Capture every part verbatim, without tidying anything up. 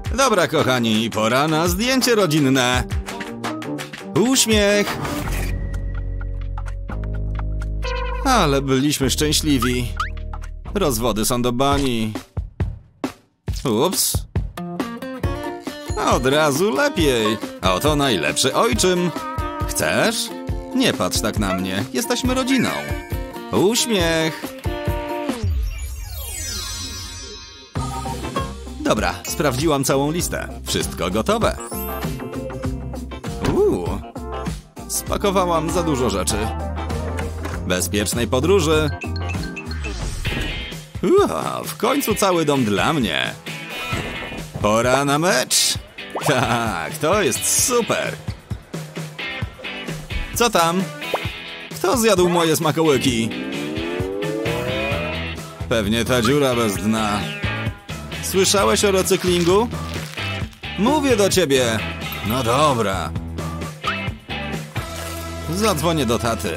Dobra, kochani, pora na zdjęcie rodzinne. Uśmiech. Ale byliśmy szczęśliwi. Rozwody są do bani. Ups. Od razu lepiej. A oto najlepszy ojczym. Chcesz? Nie patrz tak na mnie. Jesteśmy rodziną. Uśmiech. Dobra, sprawdziłam całą listę. Wszystko gotowe. Uuu. Spakowałam za dużo rzeczy. Bezpiecznej podróży. Uuu, w końcu cały dom dla mnie. Pora na mecz. Tak, to jest super. Co tam? Kto zjadł moje smakołyki? Pewnie ta dziura bez dna. Słyszałeś o recyklingu? Mówię do ciebie. No dobra. Zadzwonię do taty.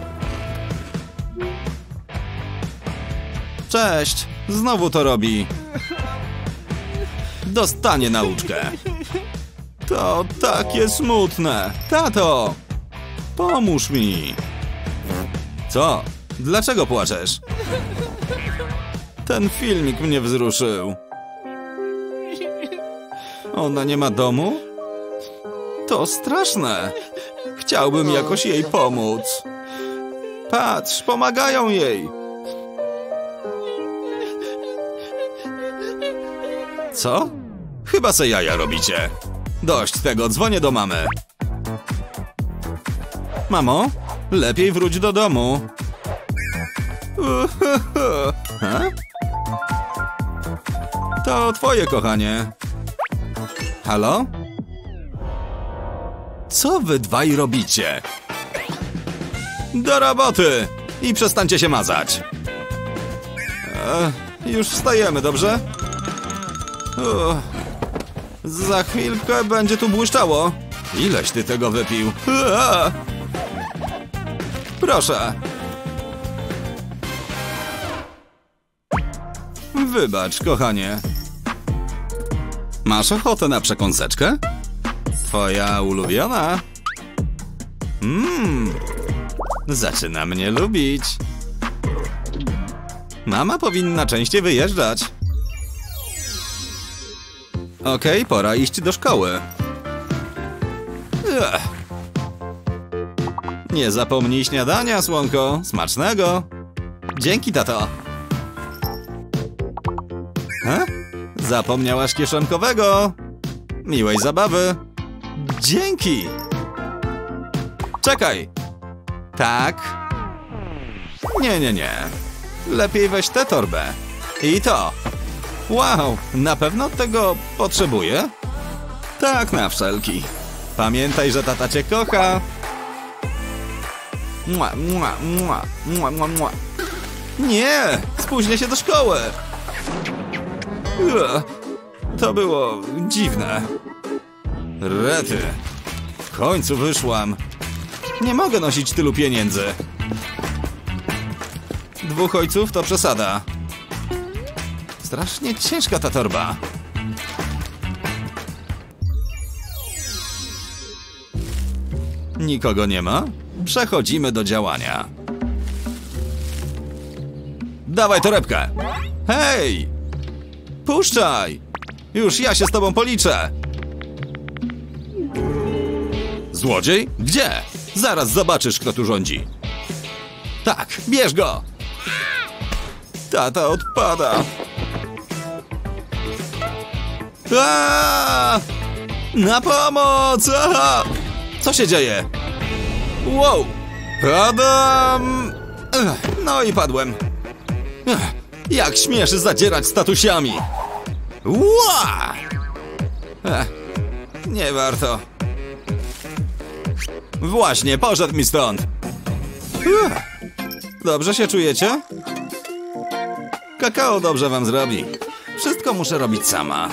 Cześć. Znowu to robi. Dostanie nauczkę. To takie smutne. Tato! Pomóż mi. Co? Dlaczego płaczesz? Ten filmik mnie wzruszył. Ona nie ma domu? To straszne. Chciałbym jakoś jej pomóc. Patrz, pomagają jej. Co? Chyba se jaja robicie. Dość tego, dzwonię do mamy. Mamo, lepiej wróć do domu. Ha? To twoje, kochanie. Halo? Co wy dwaj robicie? Do roboty! I przestańcie się mazać. E, już wstajemy, dobrze? Uch. Za chwilkę będzie tu błyszczało. Ileś ty tego wypił? Ua! Proszę. Wybacz, kochanie. Masz ochotę na przekąseczkę? Twoja ulubiona? Mmm. Zaczyna mnie lubić. Mama powinna częściej wyjeżdżać. Okej, okay, pora iść do szkoły. Ugh. Nie zapomnij śniadania, słonko. Smacznego. Dzięki, tato. Ha? Zapomniałaś kieszonkowego. Miłej zabawy. Dzięki. Czekaj. Tak. Nie, nie, nie. Lepiej weź tę torbę. I to. Wow, na pewno tego potrzebuję? Tak, na wszelki. Pamiętaj, że tata cię kocha. Mua, mua, mua, mua, mua, mua. Nie, spóźnię się do szkoły. Ugh, to było dziwne. Rety. W końcu wyszłam. Nie mogę nosić tylu pieniędzy. Dwóch ojców to przesada. Strasznie ciężka ta torba. Nikogo nie ma? Przechodzimy do działania. Dawaj torebkę. Hej! Puszczaj! Już ja się z tobą policzę. Złodziej? Gdzie? Zaraz zobaczysz, kto tu rządzi. Tak, bierz go! Tata odpada. Aaaa! Na pomoc! Aha! Co się dzieje? Wow! Padam! No i padłem. Jak śmiesz zadzierać z tatusiami? Ła! Nie warto. Właśnie, poszedł mi stąd. Dobrze się czujecie? Kakao dobrze wam zrobi. Wszystko muszę robić sama.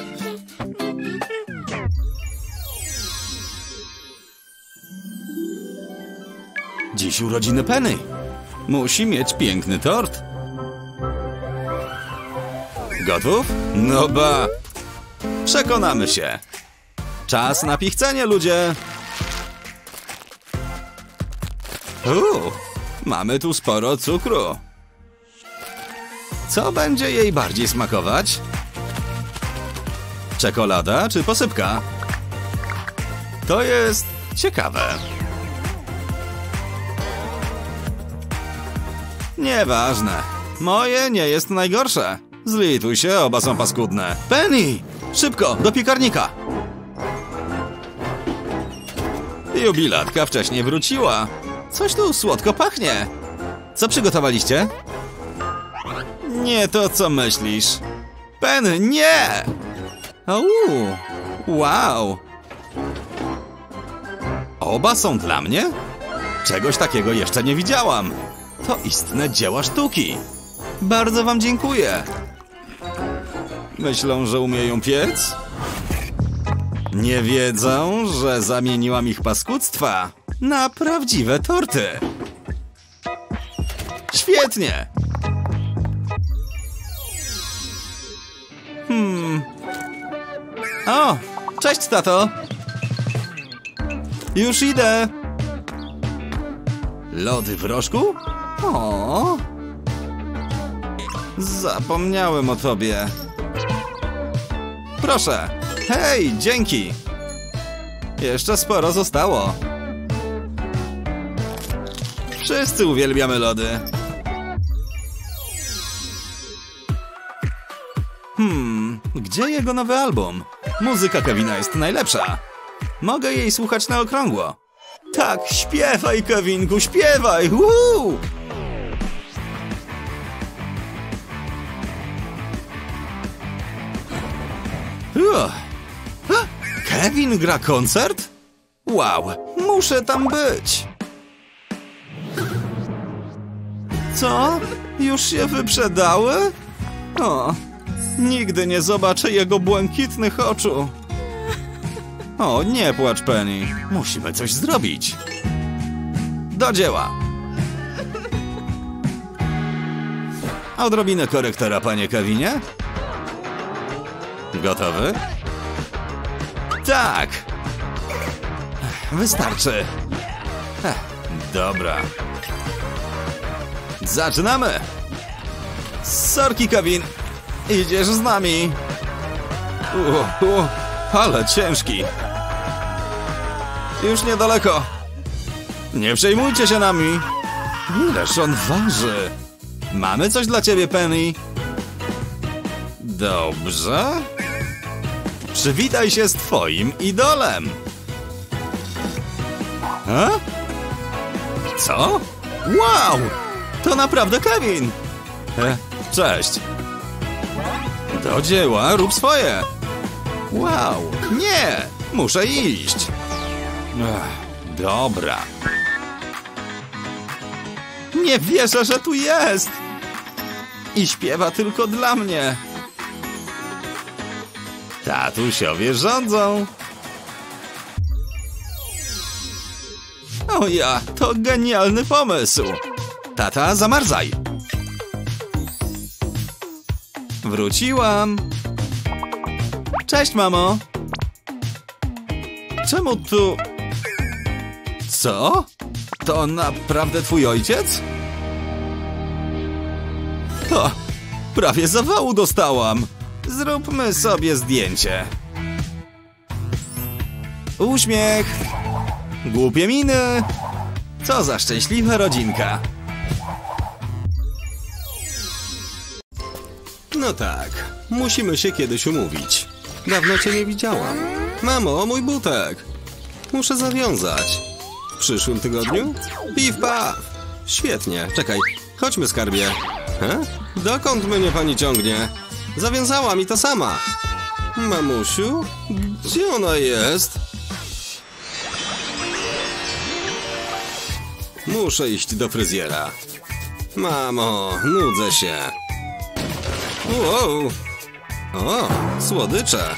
Dziś urodziny Penny. Musi mieć piękny tort. Gotów? No ba. Przekonamy się. Czas na pichcenie, ludzie. Uuu, mamy tu sporo cukru. Co będzie jej bardziej smakować? Czekolada czy posypka? To jest ciekawe. Nieważne. Moje nie jest najgorsze. Zlituj się, oba są paskudne. Penny! Szybko, do piekarnika! Jubilatka wcześniej wróciła. Coś tu słodko pachnie. Co przygotowaliście? Nie to, co myślisz. Penny, nie! Uuu, wow. Oba są dla mnie? Czegoś takiego jeszcze nie widziałam. To istne dzieła sztuki. Bardzo wam dziękuję. Myślą, że umieją piec? Nie wiedzą, że zamieniłam ich paskudztwa na prawdziwe torty. Świetnie! Hmm. O, cześć, tato. Już idę. Lody w rożku? O. Zapomniałem o tobie. Proszę. Hej, dzięki. Jeszcze sporo zostało. Wszyscy uwielbiamy lody. Hmm, gdzie jego nowy album? Muzyka Kevina jest najlepsza. Mogę jej słuchać na okrągło. Tak, śpiewaj, Kevinku, śpiewaj! Woo! Uch. Kevin gra koncert? Wow, muszę tam być. Co? Już się wyprzedały? O, nigdy nie zobaczę jego błękitnych oczu. O, nie płacz, Penny. Musimy coś zrobić. Do dzieła. Odrobinę korektora, panie Kevinie. Gotowy? Tak. Wystarczy. Ech, dobra. Zaczynamy. Sorki, Kevin. Idziesz z nami. Uh, uh, ale ciężki. Już niedaleko. Nie przejmujcie się nami. Ileż on waży. Mamy coś dla ciebie, Penny. Dobrze. Przywitaj się z twoim idolem. A? Co? Wow! To naprawdę Kevin. E, cześć. Do dzieła, rób swoje. Wow, nie! Muszę iść. Ech, dobra. Nie wierzę, że tu jest. I śpiewa tylko dla mnie. Tatusiowie rządzą. O ja, to genialny pomysł. Tata, zamarzaj. Wróciłam. Cześć, mamo. Czemu tu... Co? To naprawdę twój ojciec? O, prawie zawału dostałam. Zróbmy sobie zdjęcie. Uśmiech. Głupie miny. Co za szczęśliwa rodzinka. No tak, musimy się kiedyś umówić. Dawno cię nie widziałam. Mamo, mój butek. Muszę zawiązać. W przyszłym tygodniu? Piw, paw. Świetnie, czekaj, chodźmy, skarbie. He? Dokąd mnie pani ciągnie? Zawiązała mi to sama. Mamusiu? Gdzie ona jest? Muszę iść do fryzjera. Mamo, nudzę się. Wow. O, słodycze.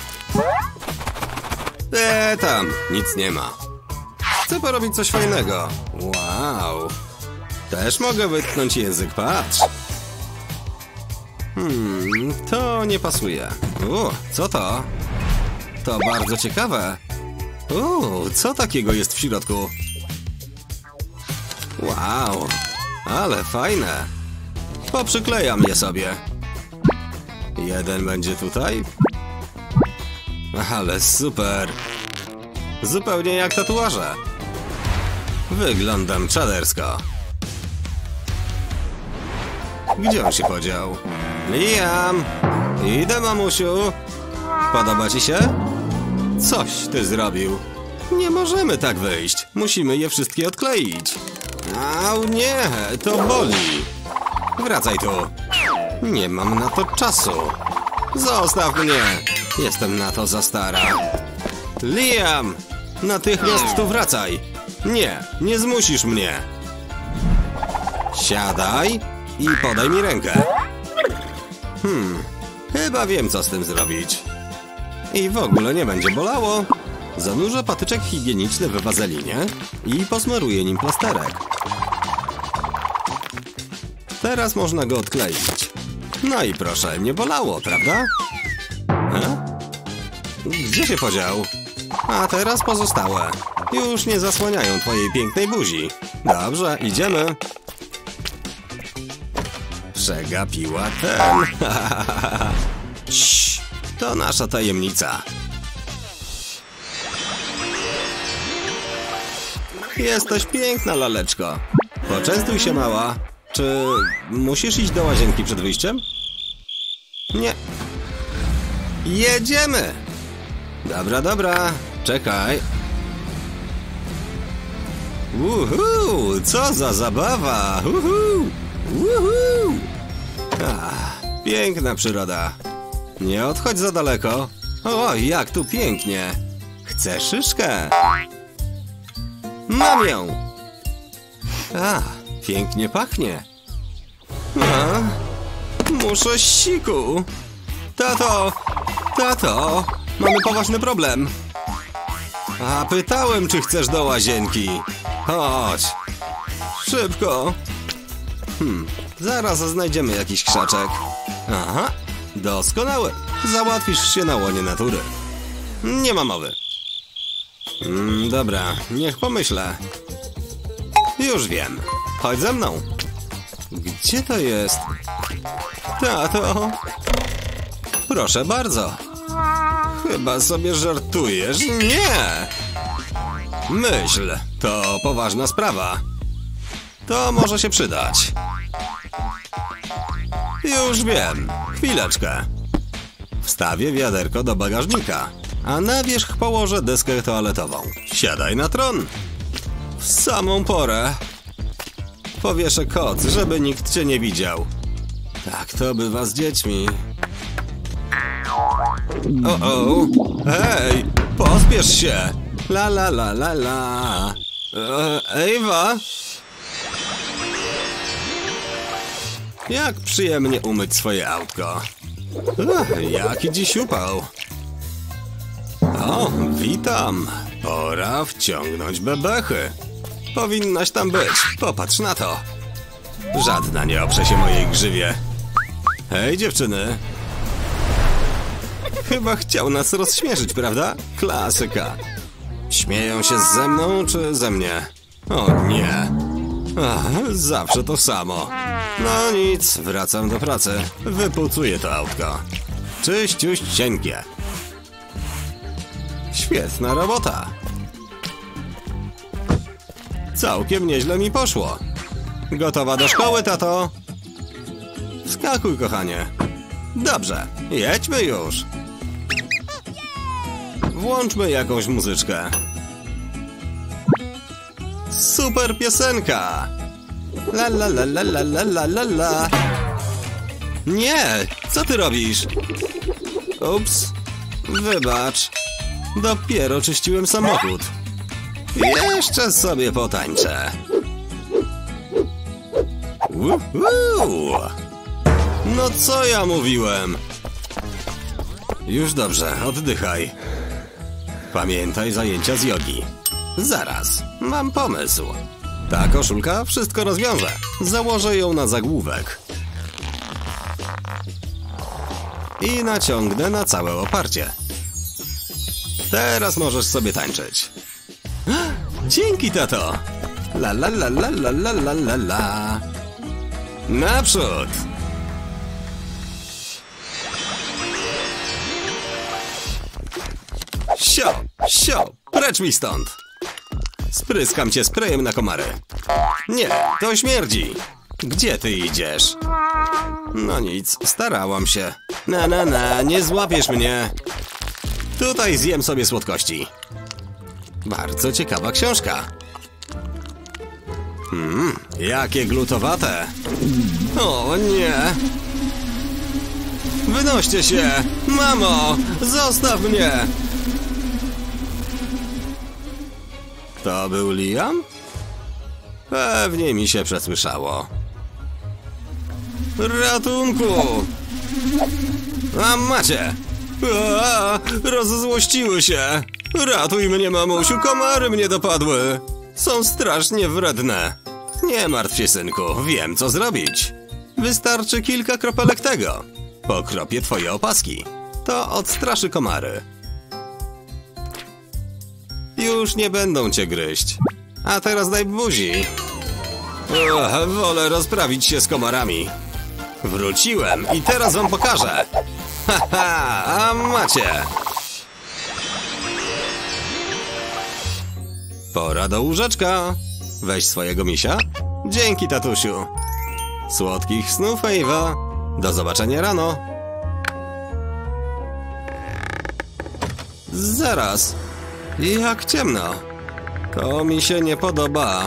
Eee, tam, nic nie ma. Chcę porobić coś fajnego. Wow. Też mogę wytknąć język, patrz. Hmm, to nie pasuje. U, co to? To bardzo ciekawe. U, co takiego jest w środku? Wow, ale fajne. Poprzyklejam je sobie. Jeden będzie tutaj. Ale super. Zupełnie jak tatuaże. Wyglądam czadersko. Gdzie on się podział? Liam! Idę, mamusiu. Podoba ci się? Coś ty zrobił. Nie możemy tak wyjść. Musimy je wszystkie odkleić. Au, nie, to boli. Wracaj tu. Nie mam na to czasu. Zostaw mnie. Jestem na to za stara. Liam! Natychmiast tu wracaj. Nie, nie zmusisz mnie. Siadaj i podaj mi rękę. Hmm, chyba wiem, co z tym zrobić. I w ogóle nie będzie bolało. Zanurzę patyczek higieniczny w wazelinie i posmaruję nim plasterek. Teraz można go odkleić. No i proszę, nie bolało, prawda? He? Gdzie się podział? A teraz pozostałe. Już nie zasłaniają twojej pięknej buzi. Dobrze, idziemy. Przegapiła ten. Cii, to nasza tajemnica. Jesteś piękna, laleczko. Poczęstuj się, mała. Czy musisz iść do łazienki przed wyjściem? Nie. Jedziemy! Dobra, dobra. Czekaj. Uhu, co za zabawa! Uhu, uhu. Ach, piękna przyroda. Nie odchodź za daleko. O, jak tu pięknie. Chcę szyszkę? Mam ją. A, pięknie pachnie. A, muszę siku. Tato, tato, mamy poważny problem. A pytałem, czy chcesz do łazienki. Chodź. Szybko. Hmm, zaraz znajdziemy jakiś krzaczek. Aha, doskonały. Załatwisz się na łonie natury. Nie ma mowy. Mm, dobra, niech pomyślę. Już wiem. Chodź ze mną. Gdzie to jest? Tato. Proszę bardzo. Chyba sobie żartujesz. Nie! Myśl, to poważna sprawa. To może się przydać. Już wiem. Chwileczkę. Wstawię wiaderko do bagażnika, a na wierzch położę deskę toaletową. Siadaj na tron. W samą porę. Powieszę koc, żeby nikt cię nie widział. Tak to bywa z dziećmi. O, o, hej, pospiesz się. La, la, la, la, la. E, Ewa? Jak przyjemnie umyć swoje autko. Ech, jaki dziś upał. O, witam. Pora wciągnąć bebechy. Powinnaś tam być. Popatrz na to. Żadna nie oprze się mojej grzywie. Hej, dziewczyny. Chyba chciał nas rozśmieszyć, prawda? Klasyka. Śmieją się ze mną czy ze mnie? O nie. Ach, zawsze to samo. No nic, wracam do pracy. Wypucuję to autko. Czyściuścienkie. Świetna robota. Całkiem nieźle mi poszło. Gotowa do szkoły, tato? Wskakuj, kochanie. Dobrze, jedźmy już. Włączmy jakąś muzyczkę. Super piosenka. La la la la la la la la la. Nie, co ty robisz? Ups, wybacz. Dopiero czyściłem samochód. Jeszcze sobie potańczę. Uhu. No co ja mówiłem? Już dobrze, oddychaj. Pamiętaj zajęcia z jogi. Zaraz, mam pomysł. Ta koszulka wszystko rozwiąże. Założę ją na zagłówek. i naciągnę na całe oparcie. Teraz możesz sobie tańczyć. Dzięki, tato! La la la la la la la la la. Naprzód! Sio, sio, precz mi stąd! Spryskam cię sprayem na komary. Nie, to śmierdzi. Gdzie ty idziesz? No nic, starałam się. Na na na, nie złapiesz mnie. Tutaj zjem sobie słodkości. Bardzo ciekawa książka. Mmm, jakie glutowate. O nie. Wynoście się. Mamo, zostaw mnie. To był Liam? Pewnie mi się przesłyszało. Ratunku! A macie! A, rozzłościły się! Ratuj mnie, mamusiu, komary mnie dopadły! Są strasznie wredne. Nie martw się, synku, wiem co zrobić. Wystarczy kilka kropelek tego. Pokropię twoje opaski. To odstraszy komary. Już nie będą cię gryźć. A teraz daj buzi. Uch, wolę rozprawić się z komarami. Wróciłem i teraz wam pokażę. Haha, a macie. Pora do łóżeczka. Weź swojego misia. Dzięki, tatusiu. Słodkich snów, Ewa. Do zobaczenia rano. Zaraz. Jak ciemno. To mi się nie podoba.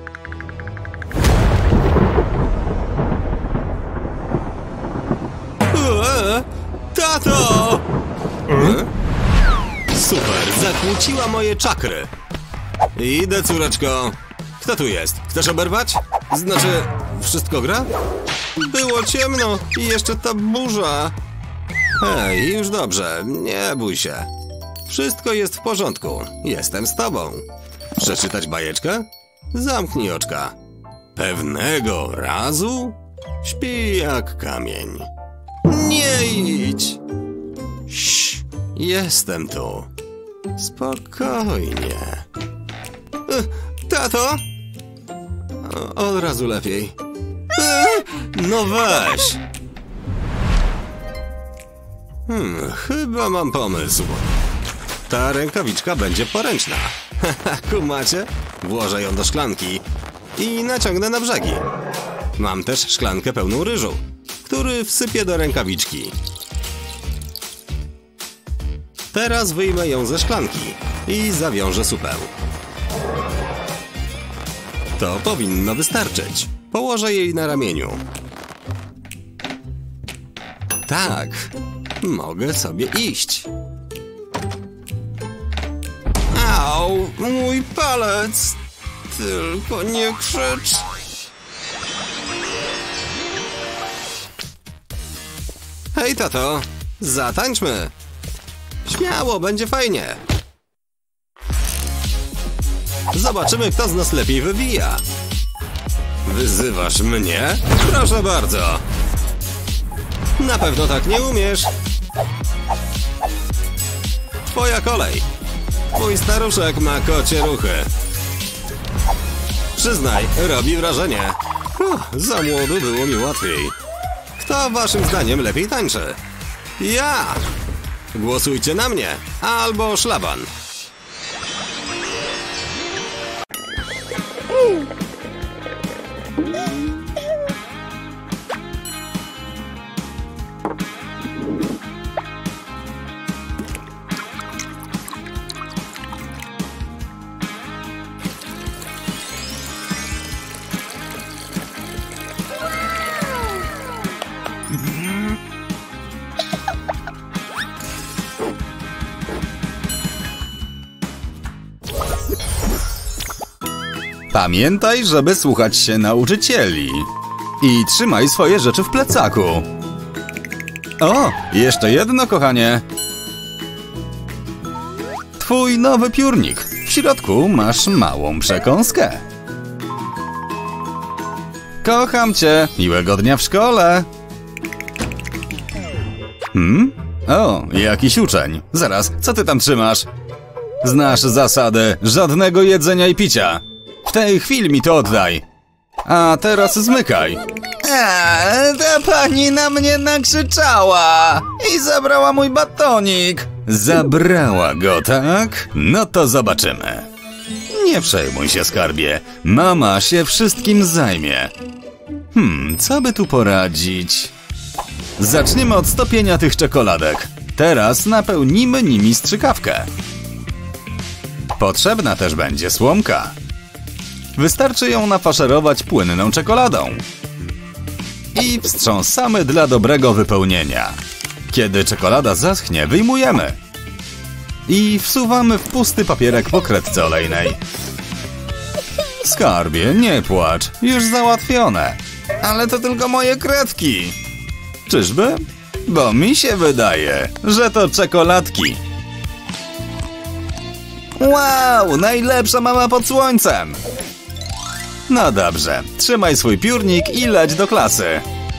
Eee, tato! E? Super, zakłóciła moje czakry. Idę, córeczko. Kto tu jest? Chcesz oberwać? Znaczy, wszystko gra? Było ciemno i jeszcze ta burza. Hej, już dobrze, nie bój się. Wszystko jest w porządku. Jestem z tobą. Przeczytać bajeczkę? Zamknij oczka. Pewnego razu śpi jak kamień. Nie idź! Ś, jestem tu. Spokojnie. E, tato? O, od razu lepiej. E, no weź! Hmm, chyba mam pomysł. Ta rękawiczka będzie poręczna. Kumacie? Włożę ją do szklanki i naciągnę na brzegi. Mam też szklankę pełną ryżu, który wsypię do rękawiczki. Teraz wyjmę ją ze szklanki i zawiążę supę. To powinno wystarczyć. Położę jej na ramieniu. Tak, mogę sobie iść. Au, mój palec! Tylko nie krzycz! Hej, tato! Zatańczmy! Śmiało, będzie fajnie! Zobaczymy, kto z nas lepiej wybija! Wyzywasz mnie? Proszę bardzo! Na pewno tak nie umiesz! Twoja kolej! Mój staruszek ma kocie ruchy. Przyznaj, robi wrażenie. Uff, za młodu było mi łatwiej. Kto waszym zdaniem lepiej tańczy? Ja! Głosujcie na mnie, albo szlaban. Pamiętaj, żeby słuchać się nauczycieli. I trzymaj swoje rzeczy w plecaku. O, jeszcze jedno, kochanie. Twój nowy piórnik. W środku masz małą przekąskę. Kocham cię. Miłego dnia w szkole. Hmm? O, jakiś uczeń. Zaraz, co ty tam trzymasz? Znasz zasadę żadnego jedzenia i picia. W tej chwili mi to oddaj. A teraz zmykaj. Eee, ta pani na mnie nakrzyczała i zabrała mój batonik. Zabrała go, tak? No to zobaczymy. Nie przejmuj się, skarbie. Mama się wszystkim zajmie. Hmm, co by tu poradzić? Zaczniemy od stopienia tych czekoladek. Teraz napełnimy nimi strzykawkę. Potrzebna też będzie słomka. Wystarczy ją nafaszerować płynną czekoladą. I wstrząsamy dla dobrego wypełnienia. Kiedy czekolada zaschnie, wyjmujemy. I wsuwamy w pusty papierek po kredce olejnej. Skarbie, nie płacz, już załatwione. Ale to tylko moje kredki. Czyżby? Bo mi się wydaje, że to czekoladki. Wow, najlepsza mama pod słońcem. No dobrze, trzymaj swój piórnik i leć do klasy.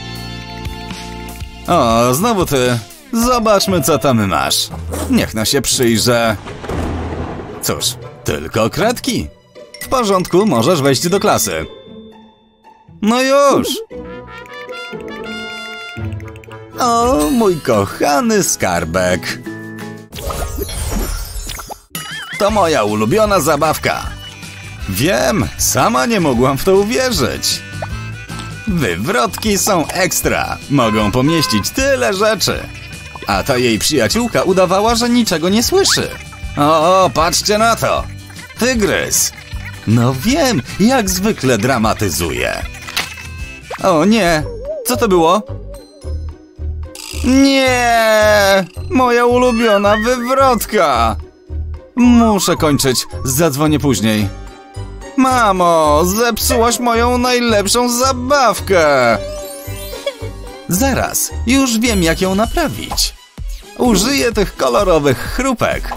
O, znowu ty. Zobaczmy, co tam masz. Niech no się przyjrzę. Cóż, tylko kredki. W porządku, możesz wejść do klasy. No już. O, mój kochany skarbek. To moja ulubiona zabawka. Wiem, sama nie mogłam w to uwierzyć. Wywrotki są ekstra. Mogą pomieścić tyle rzeczy. A ta jej przyjaciółka udawała, że niczego nie słyszy. O, patrzcie na to. Tygrys. No wiem, jak zwykle dramatyzuje. O nie, co to było? Nie, moja ulubiona wywrotka. Muszę kończyć, zadzwonię później. Mamo, zepsułaś moją najlepszą zabawkę. Zaraz, już wiem, jak ją naprawić. Użyję tych kolorowych chrupek.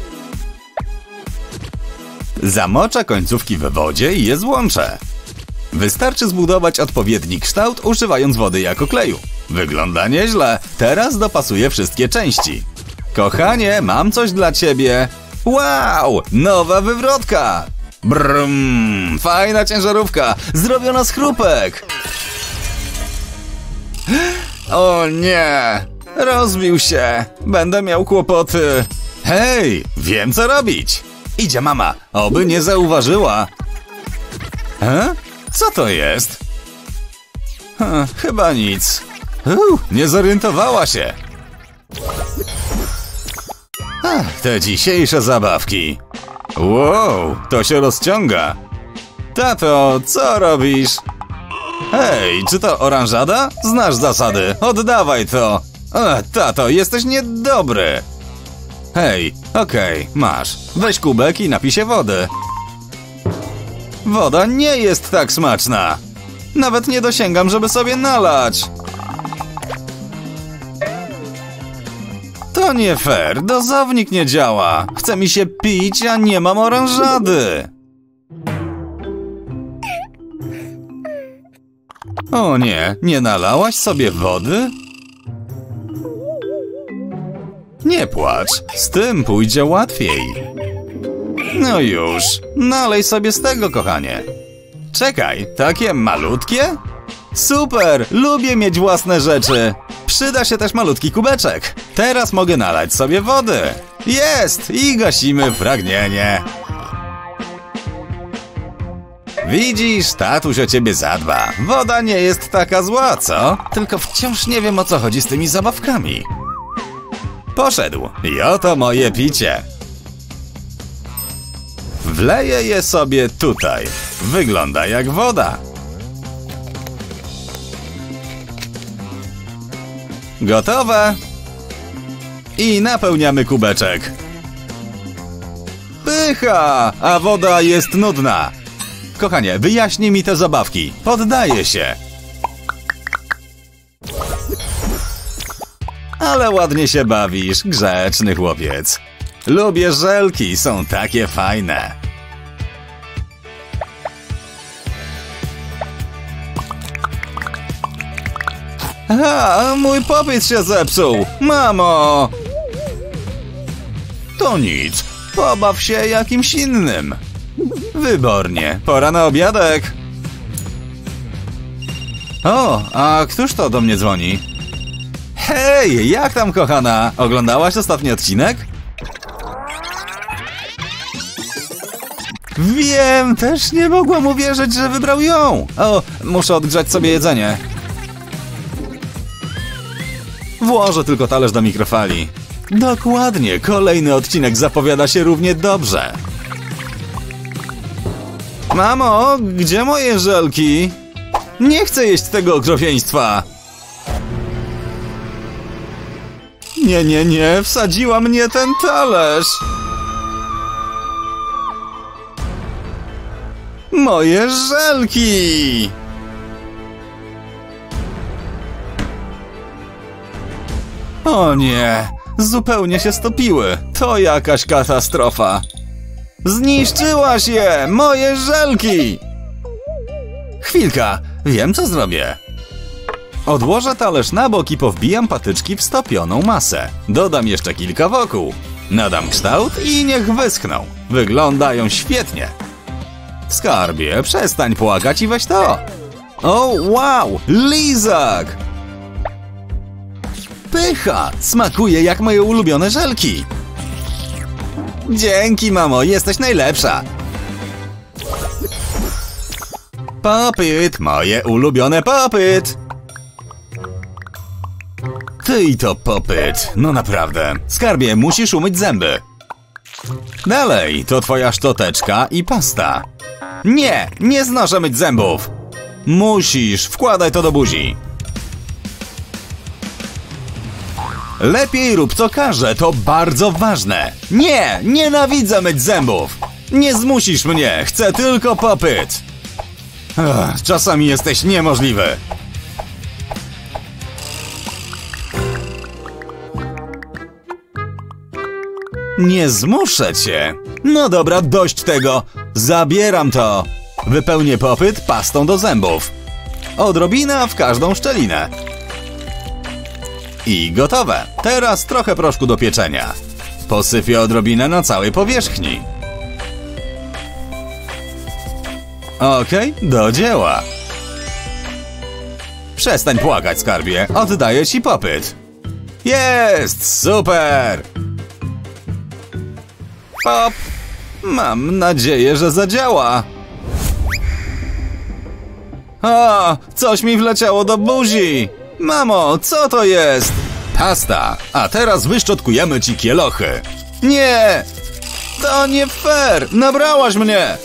Zamoczę końcówki w wodzie i je złączę. Wystarczy zbudować odpowiedni kształt, używając wody jako kleju. Wygląda nieźle. Teraz dopasuję wszystkie części. Kochanie, mam coś dla ciebie. Wow, nowa wywrotka. Brum, fajna ciężarówka, zrobiona z chrupek. O nie, rozbił się. Będę miał kłopoty. Hej, wiem co robić. Idzie mama, oby nie zauważyła. He? Co to jest? Hm, chyba nic. Uu, nie zorientowała się. Ach, te dzisiejsze zabawki. Wow, to się rozciąga. Tato, co robisz? Hej, czy to oranżada? Znasz zasady, oddawaj to. Ach, tato, jesteś niedobry. Hej, okej, okay, masz. Weź kubek i napij się wody. Woda nie jest tak smaczna. Nawet nie dosięgam, żeby sobie nalać. To nie fair, dozownik nie działa. Chce mi się pić, a nie mam oranżady. O nie, nie nalałaś sobie wody? Nie płacz, z tym pójdzie łatwiej. No już, nalej sobie z tego, kochanie. Czekaj, takie malutkie? Super, lubię mieć własne rzeczy. Przyda się też malutki kubeczek. Teraz mogę nalać sobie wody. Jest! I gasimy pragnienie. Widzisz, tatuś o ciebie zadba. Woda nie jest taka zła, co? Tylko wciąż nie wiem, o co chodzi z tymi zabawkami. Poszedł. I oto moje picie. Wleję je sobie tutaj. Wygląda jak woda. Gotowe. I napełniamy kubeczek. Pycha, a woda jest nudna. Kochanie, wyjaśnij mi te zabawki. Poddaję się. Ale ładnie się bawisz, grzeczny chłopiec. Lubię żelki, są takie fajne. A, mój popyt się zepsuł! Mamo! To nic. Pobaw się jakimś innym. Wybornie. Pora na obiadek. O, a któż to do mnie dzwoni? Hej, jak tam, kochana? Oglądałaś ostatni odcinek? Wiem, też nie mogłam uwierzyć, że wybrał ją. O, muszę odgrzać sobie jedzenie. Włożę tylko talerz do mikrofali. Dokładnie, kolejny odcinek zapowiada się równie dobrze. Mamo, gdzie moje żelki? Nie chcę jeść tego okropieństwa. Nie, nie, nie, wsadziła mnie ten talerz. Moje żelki! O nie, zupełnie się stopiły. To jakaś katastrofa. Zniszczyłaś je, moje żelki! Chwilka, wiem co zrobię. Odłożę talerz na bok i powbijam patyczki w stopioną masę. Dodam jeszcze kilka wokół. Nadam kształt i niech wyschną. Wyglądają świetnie. Skarbie, przestań płakać i weź to. O, wow, lizak! Pycha, smakuje jak moje ulubione żelki. Dzięki, mamo, jesteś najlepsza. Popyt, moje ulubione popyt. Ty i to popyt, no naprawdę. Skarbie, musisz umyć zęby. Dalej, to twoja szczoteczka i pasta. Nie, nie znoszę myć zębów. Musisz, wkładaj to do buzi. Lepiej rób co każe, to bardzo ważne. Nie, nienawidzę myć zębów. Nie zmusisz mnie, chcę tylko popyt. Ach, czasami jesteś niemożliwy. Nie zmuszę cię. No dobra, dość tego. Zabieram to. Wypełnię popyt pastą do zębów. Odrobina w każdą szczelinę. I gotowe. Teraz trochę proszku do pieczenia. Posypię odrobinę na całej powierzchni. Okej, do dzieła. Przestań płakać, skarbie. Oddaję ci popyt. Jest! Super! Pop! Mam nadzieję, że zadziała. O, coś mi wleciało do buzi. Mamo, co to jest? Pasta. A teraz wyszczotkujemy ci kielochy. Nie! To nie fair! Nabrałaś mnie!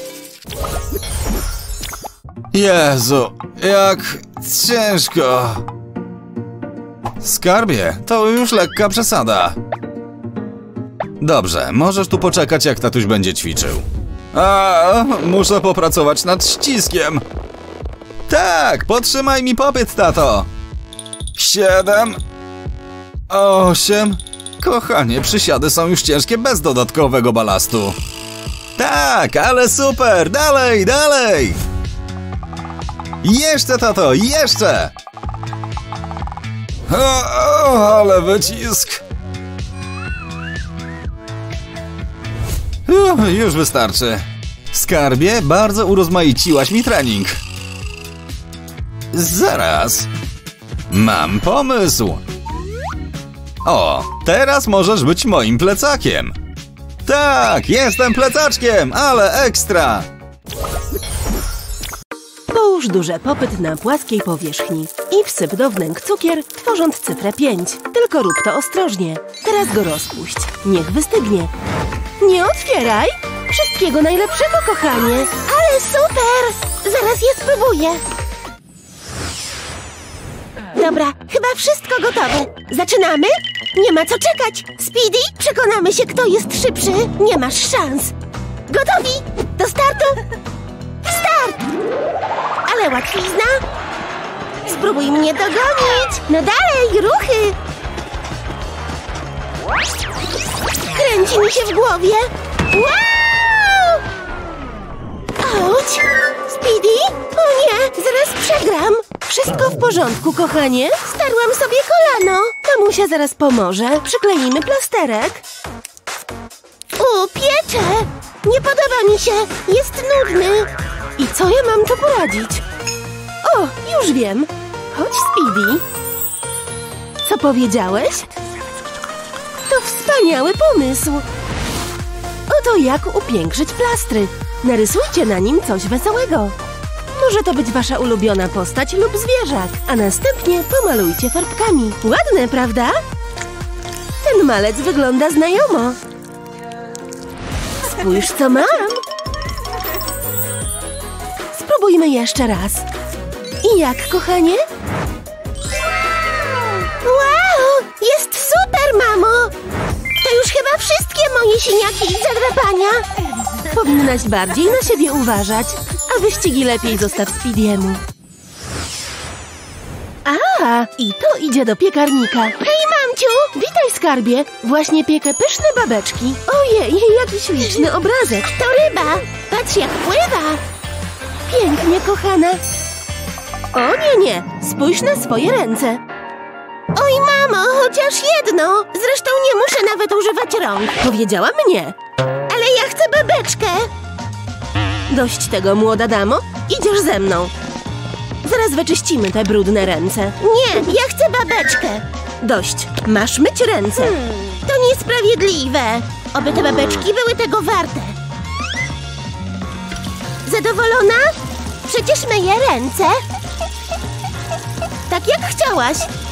Jezu, jak ciężko. Skarbie, to już lekka przesada. Dobrze, możesz tu poczekać, jak tatuś będzie ćwiczył. A, muszę popracować nad ściskiem. Tak, potrzymaj mi popyt, tato. Siedem. Osiem. Kochanie, przysiady są już ciężkie bez dodatkowego balastu. Tak, ale super, dalej, dalej. Jeszcze, tato, jeszcze. O, o, ale wycisk. Uff, już wystarczy. Skarbie, bardzo urozmaiciłaś mi trening. Zaraz. Mam pomysł. O, teraz możesz być moim plecakiem. Tak, jestem plecaczkiem, ale ekstra. Połóż duże popyt na płaskiej powierzchni i wsyp do wnęk cukier, tworząc cyfrę pięć. Tylko rób to ostrożnie. Teraz go rozpuść. Niech wystygnie. Nie otwieraj! Wszystkiego najlepszego, kochanie! Ale super! Zaraz je spróbuję. Dobra, chyba wszystko gotowe. Zaczynamy? Nie ma co czekać. Speedy, przekonamy się, kto jest szybszy. Nie masz szans. Gotowi? Do startu? Start! Ale łatwizna. Spróbuj mnie dogonić. No dalej, ruchy. Kręci mi się w głowie. Wow! Auć! Speedy? O nie, zaraz przegram. Wszystko w porządku, kochanie? Starłam sobie kolano. Mamusia zaraz pomoże. Przykleimy plasterek. U, piecze. Nie podoba mi się. Jest nudny. I co ja mam tu poradzić? O, już wiem. Chodź, Speedy. Co powiedziałeś? To wspaniały pomysł. Oto jak upiększyć plastry. Narysujcie na nim coś wesołego. Może to być wasza ulubiona postać lub zwierzak, a następnie pomalujcie farbkami. Ładne, prawda? Ten malec wygląda znajomo. Spójrz, co mam. Spróbujmy jeszcze raz. I jak, kochanie? Wow! Jest super, mamo! To już chyba wszystkie moje siniaki i zadrapania. Powinnaś bardziej na siebie uważać, a wyścigi lepiej zostaw Speedy'emu. A, i to idzie do piekarnika. Hej, mamciu! Witaj, skarbie. Właśnie piekę pyszne babeczki. Ojej, jaki śliczny obrazek. To ryba! Patrz, jak pływa! Pięknie, kochana. O nie, nie. Spójrz na swoje ręce. Oj, mamo, chociaż jedno! Zresztą nie muszę nawet używać rąk. Powiedziała mnie. Ale ja chcę babeczkę! Dość tego, młoda damo. Idziesz ze mną. Zaraz wyczyścimy te brudne ręce. Nie, ja chcę babeczkę! Dość. Masz myć ręce. Hmm, to niesprawiedliwe! Oby te babeczki były tego warte. Zadowolona? Przecież myję ręce. Tak jak chciałaś.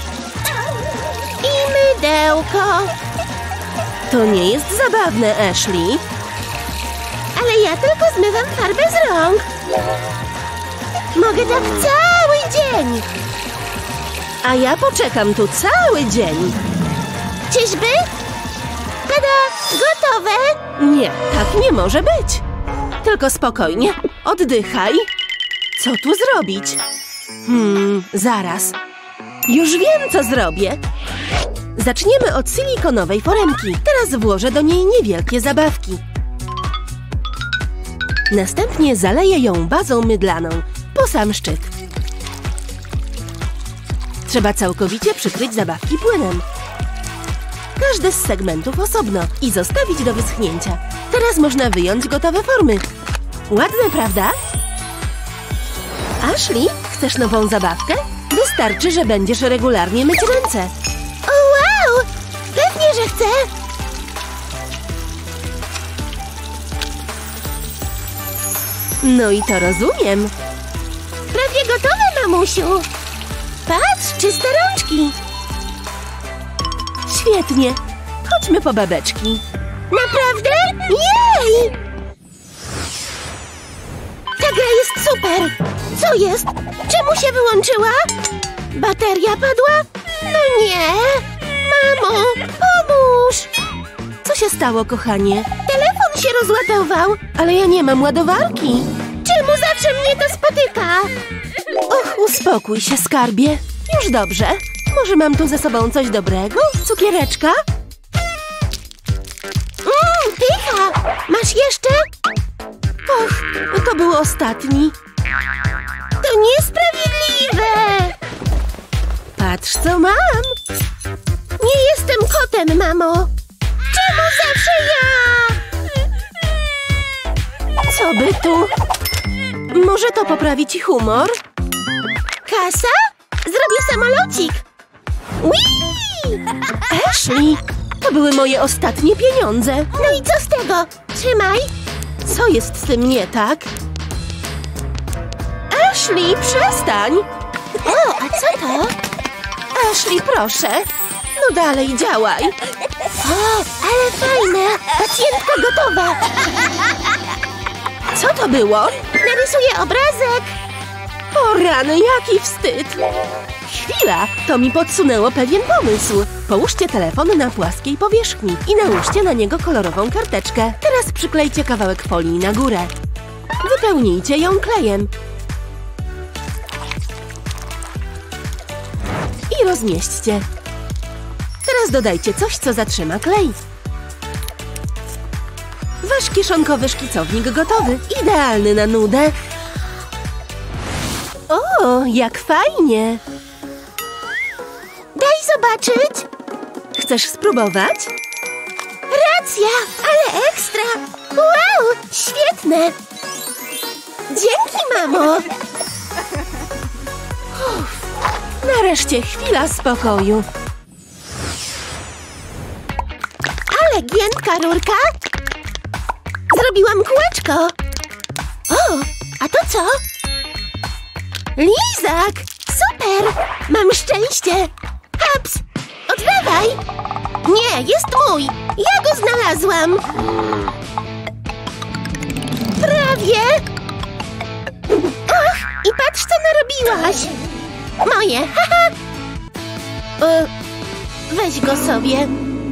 I mydełko. To nie jest zabawne, Ashley. Ale ja tylko zmywam farbę z rąk. Mogę tak cały dzień. A ja poczekam tu cały dzień. Czyżby? Tada! Gotowe! Nie, tak nie może być. Tylko spokojnie, oddychaj. Co tu zrobić? Hmm, zaraz. Już wiem, co zrobię. Zaczniemy od silikonowej foremki. Teraz włożę do niej niewielkie zabawki. Następnie zaleję ją bazą mydlaną, po sam szczyt. Trzeba całkowicie przykryć zabawki płynem. Każdy z segmentów osobno i zostawić do wyschnięcia. Teraz można wyjąć gotowe formy. Ładne, prawda? Ashley, chcesz nową zabawkę? Wystarczy, że będziesz regularnie myć ręce. O, wow! Pewnie, że chcę! No i to rozumiem. Prawie gotowe, mamusiu! Patrz, czyste rączki! Świetnie. Chodźmy po babeczki. Naprawdę? Jej! Ta gra jest super! Co jest? Czemu się wyłączyła? Bateria padła? No nie! Mamo, pomóż! Co się stało, kochanie? Telefon się rozładował! Ale ja nie mam ładowarki. Czemu zawsze mnie to spotyka? Och, uspokój się, skarbie. Już dobrze. Może mam tu ze sobą coś dobrego? Cukiereczka? Mmm, pycha! Masz jeszcze? Och, to był ostatni. To niesprawiedliwe! Patrz, co mam. Nie jestem kotem, mamo! Czemu zawsze ja? Co by tu? Może to poprawi ci humor? Kasa? Zrobię samolocik! Whee! Ashley, to były moje ostatnie pieniądze. No i co z tego? Trzymaj! Co jest z tym nie tak? Ashley, przestań! O, a co to? Ashley, proszę. No dalej, działaj. O, ale fajne! Pacjentka gotowa! Co to było? Narysuję obrazek! O rany, jaki wstyd! Chwila, to mi podsunęło pewien pomysł. Połóżcie telefon na płaskiej powierzchni i nałóżcie na niego kolorową karteczkę. Teraz przyklejcie kawałek folii na górę. Wypełnijcie ją klejem. I rozmieśćcie. Teraz dodajcie coś, co zatrzyma klej. Wasz kieszonkowy szkicownik gotowy. Idealny na nudę. O, O, jak fajnie! Daj zobaczyć. Chcesz spróbować? Racja, ale ekstra. Wow, świetne. Dzięki, mamo. Uff, nareszcie chwila spokoju. Ale giętka rurka. Zrobiłam kółeczko. O, a to co? Lizak! Super! Mam szczęście! Haps! Oddawaj! Nie, jest mój! Ja go znalazłam! Prawie! Och, i patrz, co narobiłaś! Moje, haha! E, weź go sobie.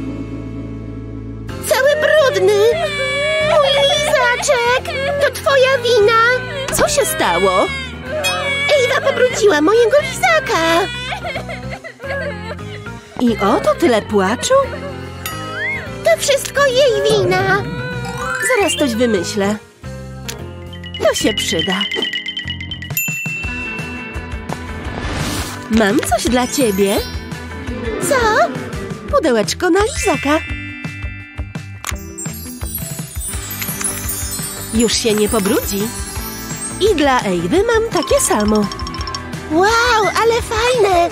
Cały brudny! Mój lizaczek! To twoja wina! Co się stało? Ewa pobrudziła mojego lizaka! I oto tyle płaczu? To wszystko jej wina! Zaraz coś wymyślę. To się przyda. Mam coś dla ciebie. Co? Pudełeczko na lizaka. Już się nie pobrudzi. I dla Ewy mam takie samo. Wow, ale fajne!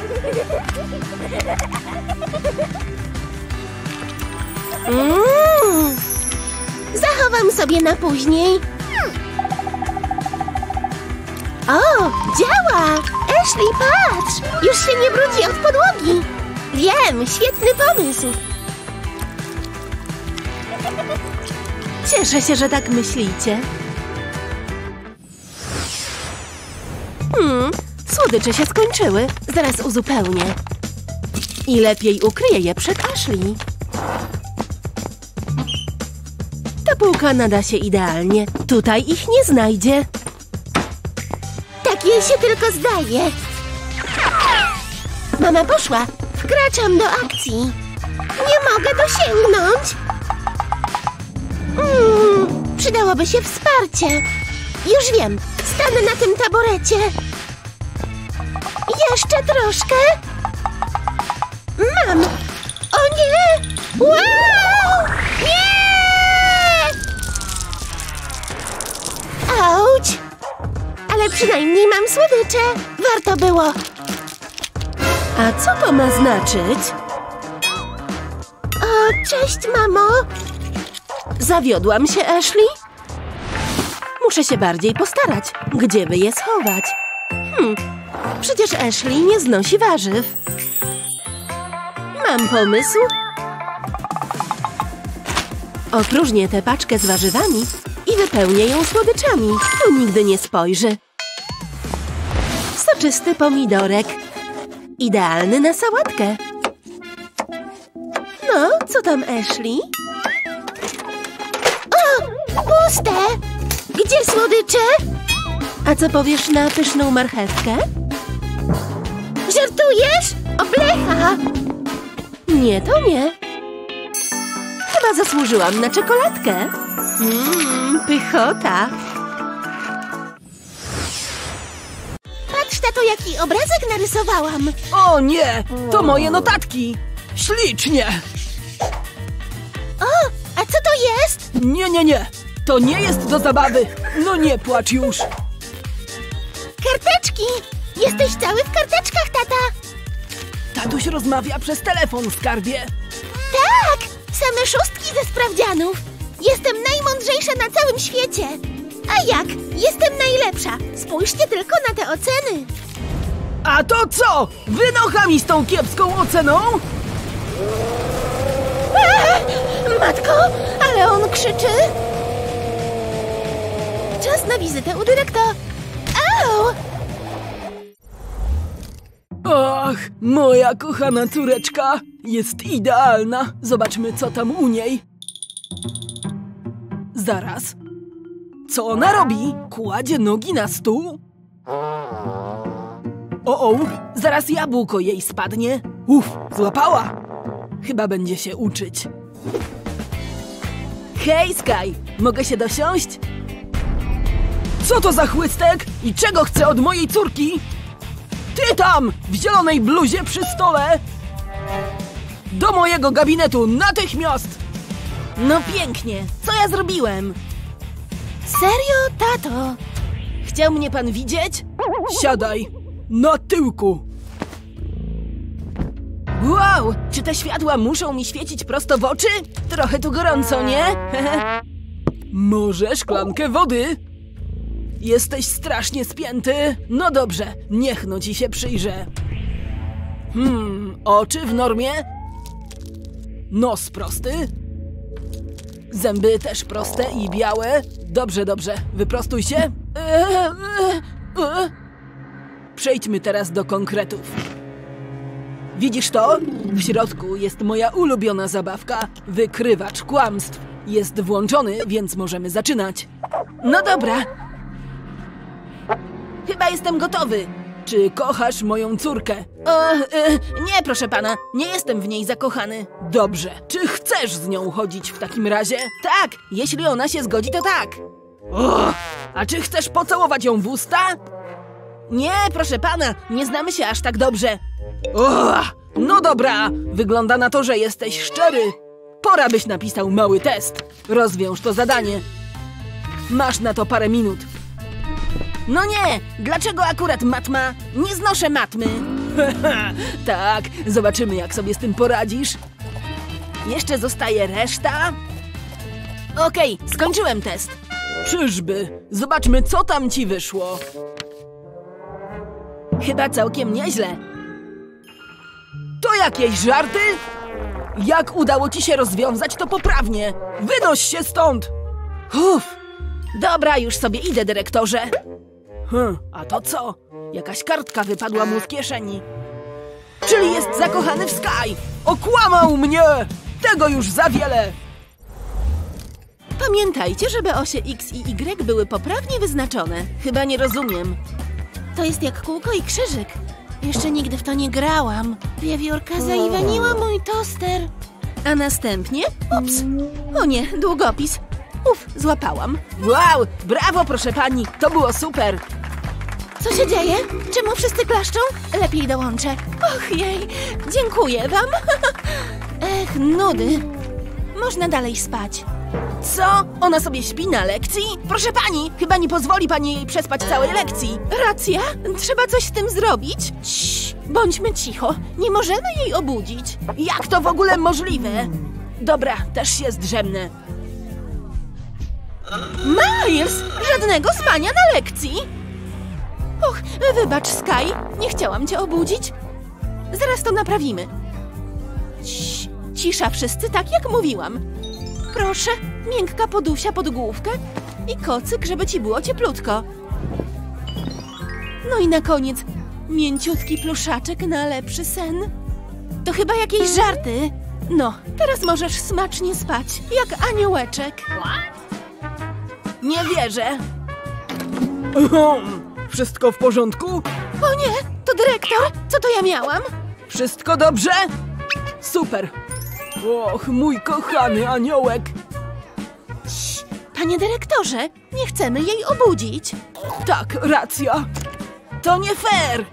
Mm. Zachowam sobie na później. O, działa! Ashley, patrz! Już się nie brudzi od podłogi. Wiem, świetny pomysł. Cieszę się, że tak myślicie. Hmm, słodycze się skończyły. Zaraz uzupełnię. I lepiej ukryję je przed Ashley. Ta półka nada się idealnie. Tutaj ich nie znajdzie. Tak jej się tylko zdaje. Mama poszła. Wkraczam do akcji. Nie mogę dosięgnąć. Mm, przydałoby się wsparcie. Już wiem. Stanę na tym taborecie. Jeszcze troszkę. Mam. O nie! Wow! Nie! Auć! Ale przynajmniej mam słodycze. Warto było. A co to ma znaczyć? O, cześć, mamo. Zawiodłam się, Ashley? Muszę się bardziej postarać. Gdzie by je schować? Hmm, przecież Ashley nie znosi warzyw. Mam pomysł. Opróżnię tę paczkę z warzywami i wypełnię ją słodyczami. Tu nigdy nie spojrzy. Soczysty pomidorek. Idealny na sałatkę. No, co tam, Ashley? O, puste. Gdzie słodycze? A co powiesz na pyszną marchewkę? Żartujesz? Oblecha. Nie, to nie. Chyba zasłużyłam na czekoladkę. Mmm, pychota. Patrz, tato, jaki obrazek narysowałam. O nie! To moje notatki! Ślicznie! O, a co to jest? Nie, nie, nie! To nie jest do zabawy! No nie płacz już! Karteczki! Jesteś cały w karteczkach, tata. Tatuś rozmawia przez telefon, skarbie. Tak, same szóstki ze sprawdzianów. Jestem najmądrzejsza na całym świecie. A jak? Jestem najlepsza. Spójrzcie tylko na te oceny. A to co? Wynocha mi z tą kiepską oceną? Eee, matko, ale on krzyczy. Czas na wizytę u dyrektora. Au! Ach, moja kochana córeczka jest idealna. Zobaczmy, co tam u niej. Zaraz. Co ona robi? Kładzie nogi na stół? O, o, zaraz jabłko jej spadnie. Uf, złapała. Chyba będzie się uczyć. Hej, Sky, mogę się dosiąść? Co to za chłystek? I czego chce od mojej córki? Ty tam, w zielonej bluzie przy stole! Do mojego gabinetu, natychmiast! No pięknie. Co ja zrobiłem? Serio, tato? Chciał mnie pan widzieć? Siadaj, na tyłku! Wow! Czy te światła muszą mi świecić prosto w oczy? Trochę tu gorąco, nie? Może szklankę wody? Jesteś strasznie spięty? No dobrze, niech no ci się przyjrzę. Hmm, oczy w normie? Nos prosty? Zęby też proste i białe? Dobrze, dobrze, wyprostuj się. Przejdźmy teraz do konkretów. Widzisz to? W środku jest moja ulubiona zabawka, wykrywacz kłamstw. Jest włączony, więc możemy zaczynać. No dobra. Chyba jestem gotowy. Czy kochasz moją córkę? O, y, nie, proszę pana. Nie jestem w niej zakochany. Dobrze. Czy chcesz z nią chodzić w takim razie? Tak, jeśli ona się zgodzi, to tak. O, a czy chcesz pocałować ją w usta? Nie, proszę pana, nie znamy się aż tak dobrze. O, no dobra, wygląda na to, że jesteś szczery. Pora byś napisał mały test. Rozwiąż to zadanie. Masz na to parę minut. No nie, dlaczego akurat matma? Nie znoszę matmy. Tak, zobaczymy, jak sobie z tym poradzisz. Jeszcze zostaje reszta. Okej, skończyłem test. Czyżby? Zobaczmy, co tam ci wyszło. Chyba całkiem nieźle. To jakieś żarty? Jak udało ci się rozwiązać to poprawnie? Wynoś się stąd! Uff. Dobra, już sobie idę, dyrektorze. Hm, a to co? Jakaś kartka wypadła mu z kieszeni. Czyli jest zakochany w Sky! Okłamał mnie! Tego już za wiele! Pamiętajcie, żeby osie X i Y były poprawnie wyznaczone. Chyba nie rozumiem. To jest jak kółko i krzyżyk. Jeszcze nigdy w to nie grałam. Wiewiórka zaiwaniła mój toster. A następnie? Ups! O nie, długopis. Uf, złapałam. Wow, brawo proszę pani, to było super! Co się dzieje? Czemu wszyscy klaszczą? Lepiej dołączę. Och jej, dziękuję wam. Ech, nudy. Można dalej spać. Co? Ona sobie śpi na lekcji? Proszę pani, chyba nie pozwoli pani jej przespać całej lekcji. Racja, trzeba coś z tym zrobić. Cii, bądźmy cicho, nie możemy jej obudzić. Jak to w ogóle możliwe? Dobra, też się zdrzemnę. Miles, żadnego spania na lekcji. Och, wybacz, Sky, nie chciałam cię obudzić. Zaraz to naprawimy. Cii, cisza wszyscy, tak jak mówiłam. Proszę, miękka podusia pod główkę i kocyk, żeby ci było cieplutko. No i na koniec mięciutki pluszaczek na lepszy sen. To chyba jakieś żarty. No, teraz możesz smacznie spać, jak aniołeczek. Nie wierzę. Wszystko w porządku? O nie, to dyrektor, co to ja miałam? Wszystko dobrze? Super! Och, mój kochany aniołek! Cii, panie dyrektorze, nie chcemy jej obudzić. Tak, racja! To nie fair!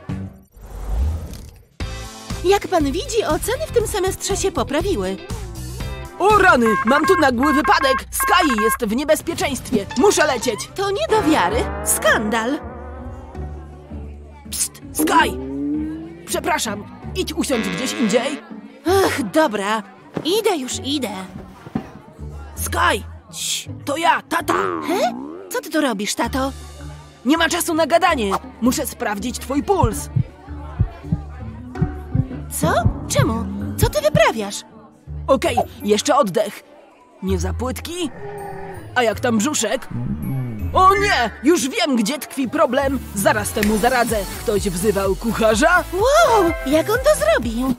Jak pan widzi, oceny w tym semestrze się poprawiły. O rany! Mam tu nagły wypadek! Sky jest w niebezpieczeństwie! Muszę lecieć! To nie do wiary, skandal. Psst! Sky! Przepraszam, idź usiądź gdzieś indziej. Ach, dobra, idę już, idę. Sky! Cii, to ja, tata! He? Co ty tu robisz, tato? Nie ma czasu na gadanie! Muszę sprawdzić twój puls! Co? Czemu? Co ty wyprawiasz? Okej, jeszcze oddech. Nie za płytki? A jak tam brzuszek? O nie! Już wiem, gdzie tkwi problem! Zaraz temu zaradzę. Ktoś wzywał kucharza? Wow, jak on to zrobił?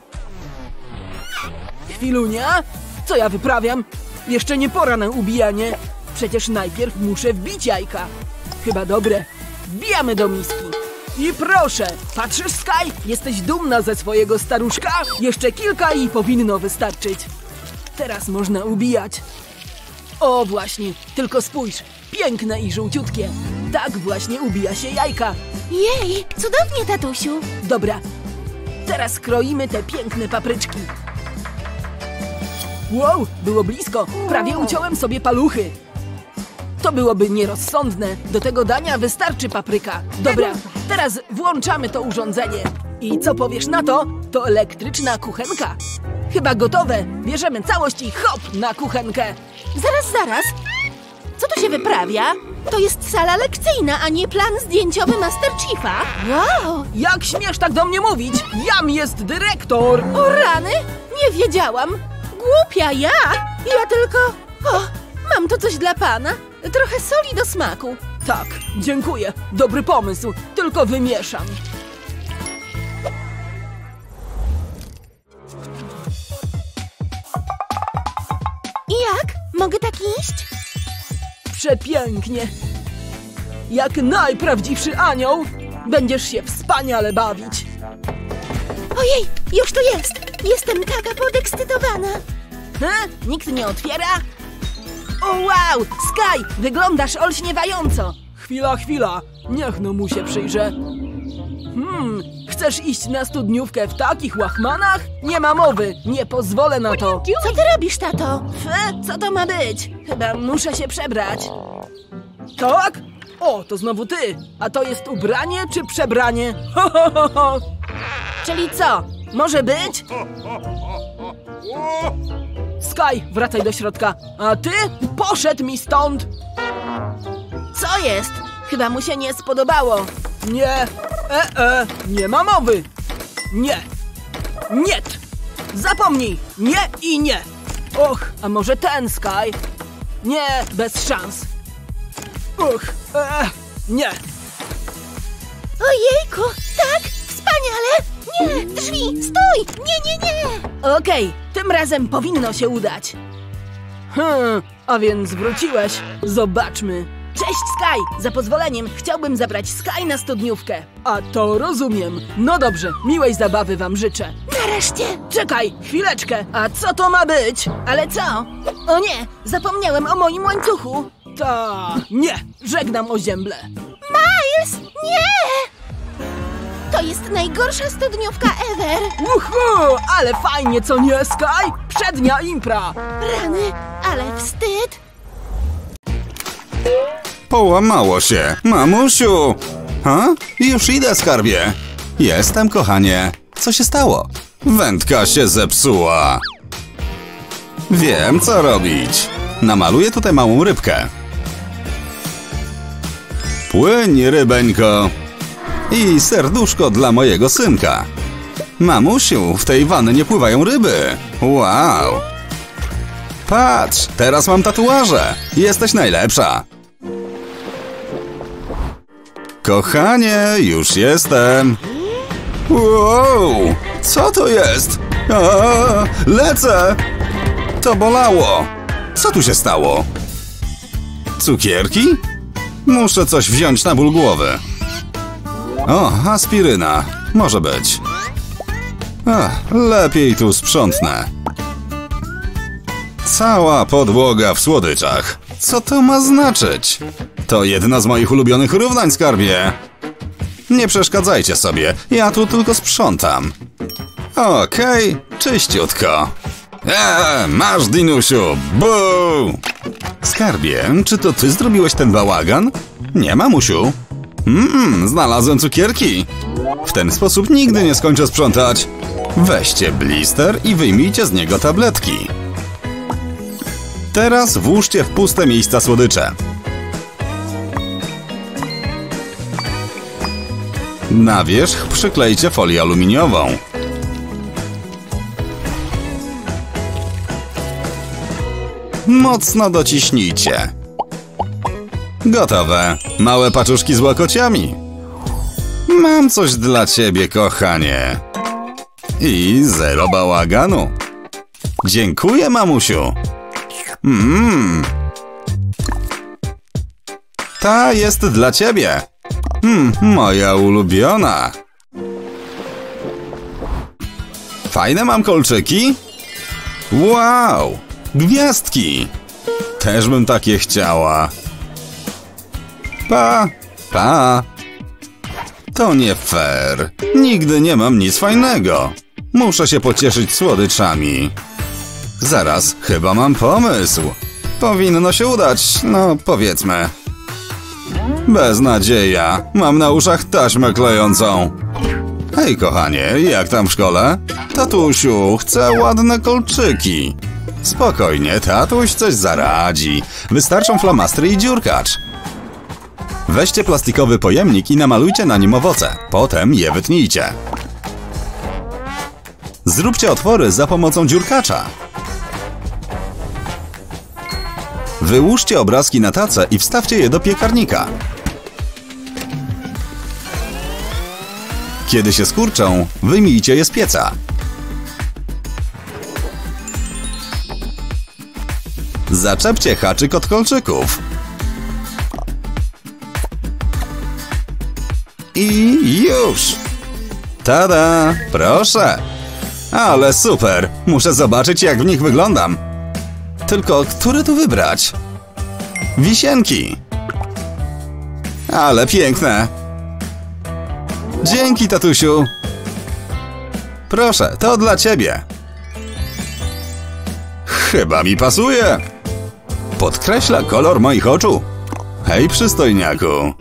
Chwilunia? Co ja wyprawiam? Jeszcze nie pora na ubijanie. Przecież najpierw muszę wbić jajka. Chyba dobre. Wbijamy do miski. I proszę, patrzysz, Sky? Jesteś dumna ze swojego staruszka? Jeszcze kilka i powinno wystarczyć. Teraz można ubijać. O właśnie, tylko spójrz. Piękne i żółciutkie. Tak właśnie ubija się jajka. Jej, cudownie, tatusiu. Dobra, teraz kroimy te piękne papryczki. Wow, było blisko. Prawie uciąłem sobie paluchy. To byłoby nierozsądne. Do tego dania wystarczy papryka. Dobra, teraz włączamy to urządzenie. I co powiesz na to? To elektryczna kuchenka. Chyba gotowe. Bierzemy całość i hop na kuchenkę. Zaraz, zaraz. Co tu się wyprawia? To jest sala lekcyjna, a nie plan zdjęciowy Master Chiefa. Wow! Jak śmiesz tak do mnie mówić? Jam jest dyrektor. O rany! Nie wiedziałam. Głupia ja! Ja tylko... O, mam tu coś dla pana. Trochę soli do smaku. Tak, dziękuję. Dobry pomysł. Tylko wymieszam. Jak? Mogę tak iść? Przepięknie. Jak najprawdziwszy anioł, będziesz się wspaniale bawić. Ojej, już tu jest. Jestem taka podekscytowana. Ha? Nikt nie otwiera? O wow! Sky, wyglądasz olśniewająco. Chwila, chwila. Niech no mu się przyjrzę. Hmm, chcesz iść na studniówkę w takich łachmanach? Nie ma mowy, nie pozwolę na to. Co ty robisz, tato? Fe, co to ma być? Chyba muszę się przebrać. Tak? O, to znowu ty. A to jest ubranie czy przebranie? Ho, ho, ho, ho. Czyli co? Może być? Sky, wracaj do środka. A ty? Poszedł mi stąd. Co jest? Chyba mu się nie spodobało. Nie, e, e, nie ma mowy. Nie, nie. Zapomnij, nie i nie. Och, a może ten Sky? Nie, bez szans. Uch, e, nie. Ojejku, tak, wspaniale. Nie, drzwi, stój, nie, nie, nie. Okej, tym razem powinno się udać. Hmm, a więc wróciłeś. Zobaczmy. Cześć Sky! Za pozwoleniem chciałbym zabrać Sky na studniówkę. A to rozumiem. No dobrze, miłej zabawy wam życzę. Nareszcie. Czekaj, chwileczkę. A co to ma być? Ale co? O nie, zapomniałem o moim łańcuchu. Ta, nie, żegnam ozięble. Miles, nie. To jest najgorsza studniówka ever. Uhu, ale fajnie, co nie, Sky? Przednia impra. Rany, ale wstyd. Połamało się. Mamusiu! Ha? Już idę, skarbie. Jestem, kochanie. Co się stało? Wędka się zepsuła. Wiem, co robić. Namaluję tutaj małą rybkę. Płyń, rybeńko. I serduszko dla mojego synka. Mamusiu, w tej wannie pływają ryby. Wow. Patrz, teraz mam tatuaże. Jesteś najlepsza. Kochanie, już jestem. Wow, co to jest? A, lecę. To bolało. Co tu się stało? Cukierki? Muszę coś wziąć na ból głowy. O, aspiryna. Może być. Ach, lepiej tu sprzątnę. Cała podłoga w słodyczach. Co to ma znaczyć? To jedna z moich ulubionych równań, skarbie. Nie przeszkadzajcie sobie, ja tu tylko sprzątam. Okej, okay, czyściutko. Eee, masz, Dinusiu, buu! Skarbie, czy to ty zrobiłeś ten bałagan? Nie, mamusiu. Mmm, znalazłem cukierki. W ten sposób nigdy nie skończę sprzątać. Weźcie blister i wyjmijcie z niego tabletki. Teraz włóżcie w puste miejsca słodycze. Na wierzch przyklejcie folię aluminiową. Mocno dociśnijcie. Gotowe. Małe paczuszki z łakociami. Mam coś dla ciebie, kochanie. I zero bałaganu. Dziękuję, mamusiu. Mmm. Ta jest dla ciebie. Hmm, moja ulubiona. Fajne mam kolczyki. Wow, gwiazdki. Też bym takie chciała. Pa, pa. To nie fair. Nigdy nie mam nic fajnego. Muszę się pocieszyć słodyczami. Zaraz, chyba mam pomysł. Powinno się udać, no powiedzmy. Beznadzieja. Mam na uszach taśmę klejącą. Hej, kochanie, jak tam w szkole? Tatusiu, chcę ładne kolczyki. Spokojnie, tatuś coś zaradzi. Wystarczą flamastry i dziurkacz. Weźcie plastikowy pojemnik i namalujcie na nim owoce. Potem je wytnijcie. Zróbcie otwory za pomocą dziurkacza. Wyłóżcie obrazki na tacę i wstawcie je do piekarnika. Kiedy się skurczą, wyjmijcie je z pieca. Zaczepcie haczyk od kolczyków. I już! Tada! Proszę! Ale super! Muszę zobaczyć, jak w nich wyglądam. Tylko, który tu wybrać? Wisienki! Ale piękne! Dzięki, tatusiu! Proszę, to dla ciebie. Chyba mi pasuje. Podkreśla kolor moich oczu. Hej, przystojniaku.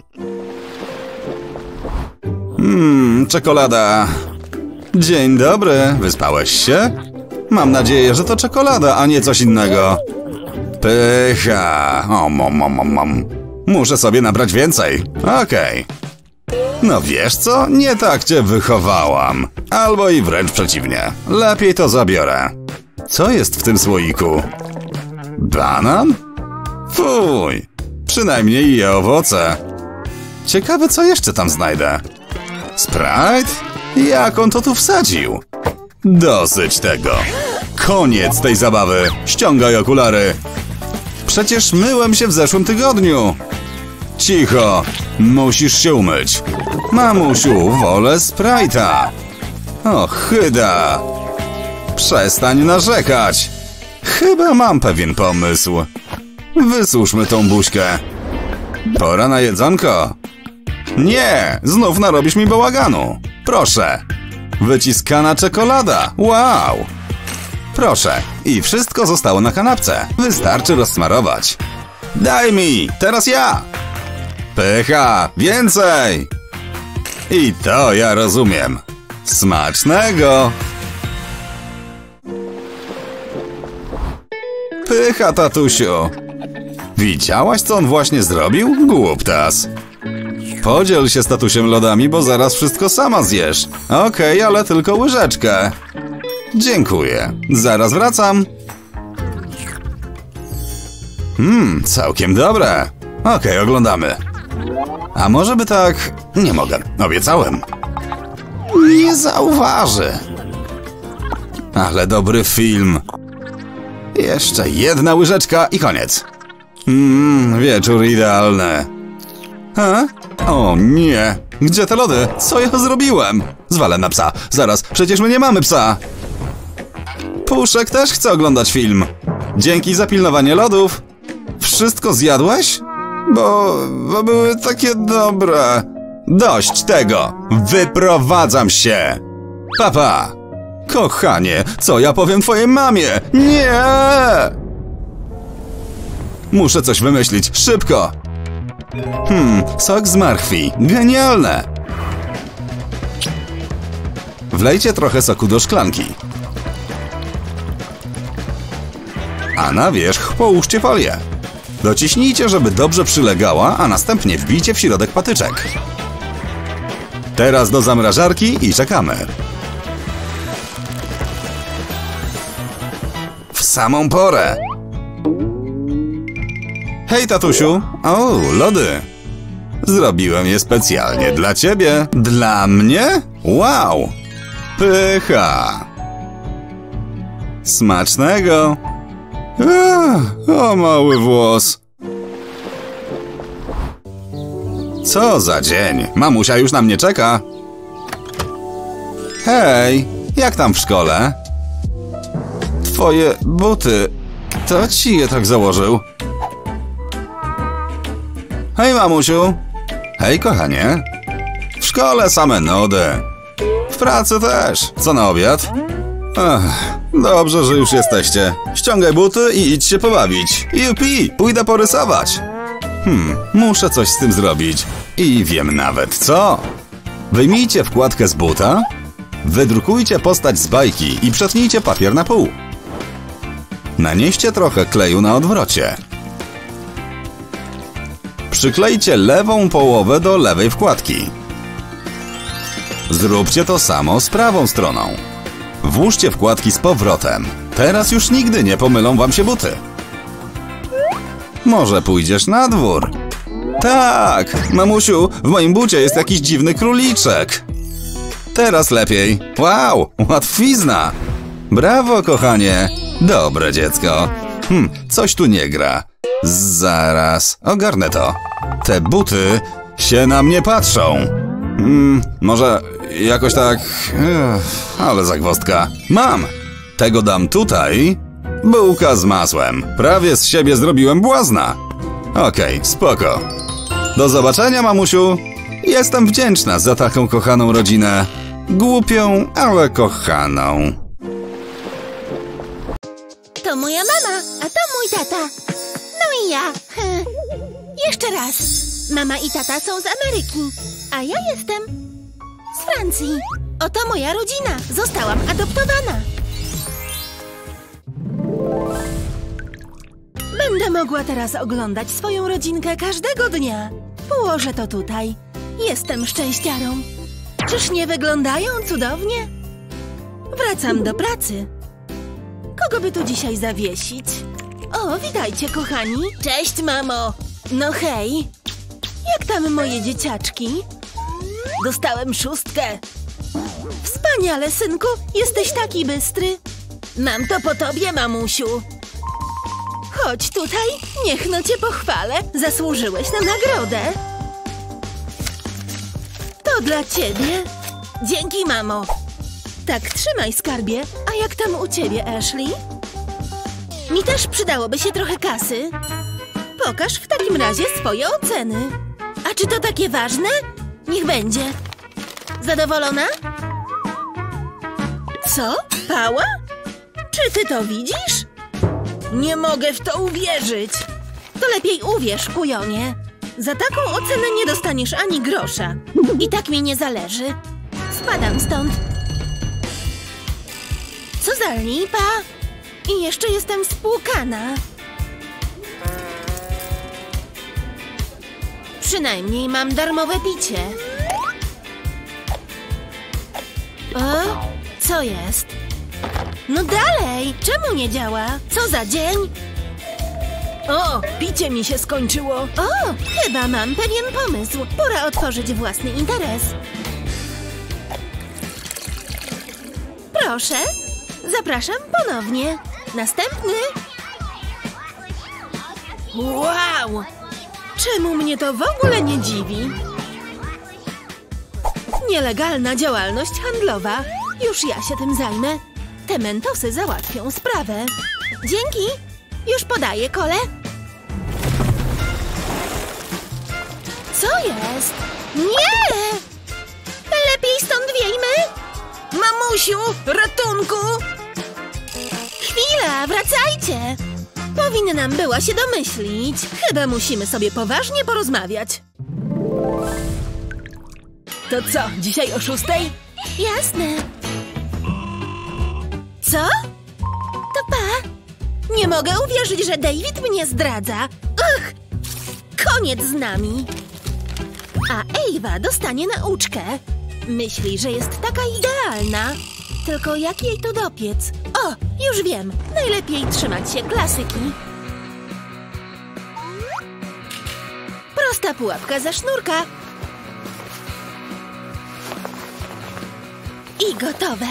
Mmm, czekolada. Dzień dobry, wyspałeś się? Mam nadzieję, że to czekolada, a nie coś innego. Pycha. O, mom, mom, mom. Muszę sobie nabrać więcej. Okej. No wiesz co? Nie tak cię wychowałam. Albo i wręcz przeciwnie. Lepiej to zabiorę. Co jest w tym słoiku? Banan? Fuj. Przynajmniej je owoce. Ciekawe, co jeszcze tam znajdę. Sprite? Jak on to tu wsadził? Dosyć tego. Koniec tej zabawy. Ściągaj okulary. Przecież myłem się w zeszłym tygodniu. Cicho. Musisz się umyć. Mamusiu, wolę Sprite'a. O, chyda. Przestań narzekać. Chyba mam pewien pomysł. Wysuszmy tą buźkę. Pora na jedzonko. Nie, znów narobisz mi bałaganu. Proszę. Wyciskana czekolada. Wow. Proszę. I wszystko zostało na kanapce. Wystarczy rozsmarować. Daj mi, teraz ja. Pycha, więcej. I to ja rozumiem. Smacznego. Pycha, tatusiu. Widziałaś, co on właśnie zrobił? Głuptas. Podziel się z tatusiem lodami, bo zaraz wszystko sama zjesz. Okej, okay, ale tylko łyżeczkę. Dziękuję. Zaraz wracam. Mmm, całkiem dobre. Okej, okay, oglądamy. A może by tak... Nie mogę, obiecałem. Nie zauważy. Ale dobry film. Jeszcze jedna łyżeczka i koniec. Mmm, wieczór idealny. Ha? O nie! Gdzie te lody? Co ja zrobiłem? Zwalę na psa. Zaraz, przecież my nie mamy psa. Puszek też chce oglądać film. Dzięki za pilnowanie lodów. Wszystko zjadłeś? Bo... bo były takie dobre. Dość tego. Wyprowadzam się. Papa. Kochanie, co ja powiem twojej mamie? Nie! Muszę coś wymyślić. Szybko. Hmm, sok z marchwi. Genialne! Wlejcie trochę soku do szklanki. A na wierzch połóżcie folię. Dociśnijcie, żeby dobrze przylegała, a następnie wbijcie w środek patyczek. Teraz do zamrażarki i czekamy. W samą porę. Hej, tatusiu. O, lody. Zrobiłem je specjalnie dla ciebie. Dla mnie? Wow. Pycha. Smacznego. Ach, o, mały włos. Co za dzień. Mamusia już na mnie czeka. Hej, jak tam w szkole? Twoje buty. To ci je tak założył. Hej, mamusiu. Hej, kochanie. W szkole same nudy. W pracy też. Co na obiad? Ach, dobrze, że już jesteście. Ściągaj buty i idź się pobawić. Jupi, pójdę porysować. Hmm, muszę coś z tym zrobić. I wiem nawet co. Wyjmijcie wkładkę z buta, wydrukujcie postać z bajki i przetnijcie papier na pół. Nanieście trochę kleju na odwrocie. Przyklejcie lewą połowę do lewej wkładki. Zróbcie to samo z prawą stroną. Włóżcie wkładki z powrotem. Teraz już nigdy nie pomylą wam się buty. Może pójdziesz na dwór? Tak, mamusiu, w moim bucie jest jakiś dziwny króliczek. Teraz lepiej. Wow, łatwizna. Brawo, kochanie. Dobre dziecko. Hm, coś tu nie gra. Zaraz, ogarnę to. Te buty się na mnie patrzą. Hmm, może jakoś tak... Ech, ale zagwozdka. Mam! Tego dam tutaj. Bułka z masłem. Prawie z siebie zrobiłem błazna. Okej, spoko. Do zobaczenia, mamusiu. Jestem wdzięczna za taką kochaną rodzinę. Głupią, ale kochaną. To moja mama, a to mój tata. No i ja. Hm. Jeszcze raz. Mama i tata są z Ameryki, a ja jestem z Francji. Oto moja rodzina. Zostałam adoptowana. Będę mogła teraz oglądać swoją rodzinkę każdego dnia. Położę to tutaj. Jestem szczęściarą. Czyż nie wyglądają cudownie? Wracam do pracy. Kogo by tu dzisiaj zawiesić? O, witajcie, kochani. Cześć, mamo. No hej. Jak tam moje dzieciaczki? Dostałem szóstkę. Wspaniale, synku. Jesteś taki bystry. Mam to po tobie, mamusiu. Chodź tutaj, niech no cię pochwalę. Zasłużyłeś na nagrodę. To dla ciebie. Dzięki, mamo. Tak, trzymaj, skarbie. A jak tam u ciebie, Ashley? Mi też przydałoby się trochę kasy. Pokaż w takim razie swoje oceny. A czy to takie ważne? Niech będzie. Zadowolona? Co? Pała? Czy ty to widzisz? Nie mogę w to uwierzyć. To lepiej uwierz, kujonie. Za taką ocenę nie dostaniesz ani grosza. I tak mi nie zależy. Spadam stąd. Co za lipa. I jeszcze jestem spłukana. Przynajmniej mam darmowe picie. O, co jest? No dalej, czemu nie działa? Co za dzień? O, picie mi się skończyło. O, chyba mam pewien pomysł. Pora otworzyć własny interes. Proszę, zapraszam ponownie. Następny. Wow! Czemu mnie to w ogóle nie dziwi? Nielegalna działalność handlowa. Już ja się tym zajmę. Te mentosy załatwią sprawę. Dzięki. Już podaję kole. Co jest? Nie! Lepiej stąd wiejmy. Mamusiu, ratunku! Chwila, wracajcie. Powinnam była się domyślić. Chyba musimy sobie poważnie porozmawiać. To co, dzisiaj o szóstej? Jasne. Co? To pa. Nie mogę uwierzyć, że David mnie zdradza. Ugh! Koniec z nami. A Ewa dostanie nauczkę. Myśli, że jest taka idealna. Tylko jak jej to dopiec? O, już wiem. Najlepiej trzymać się klasyki. Prosta pułapka za sznurka. I gotowe.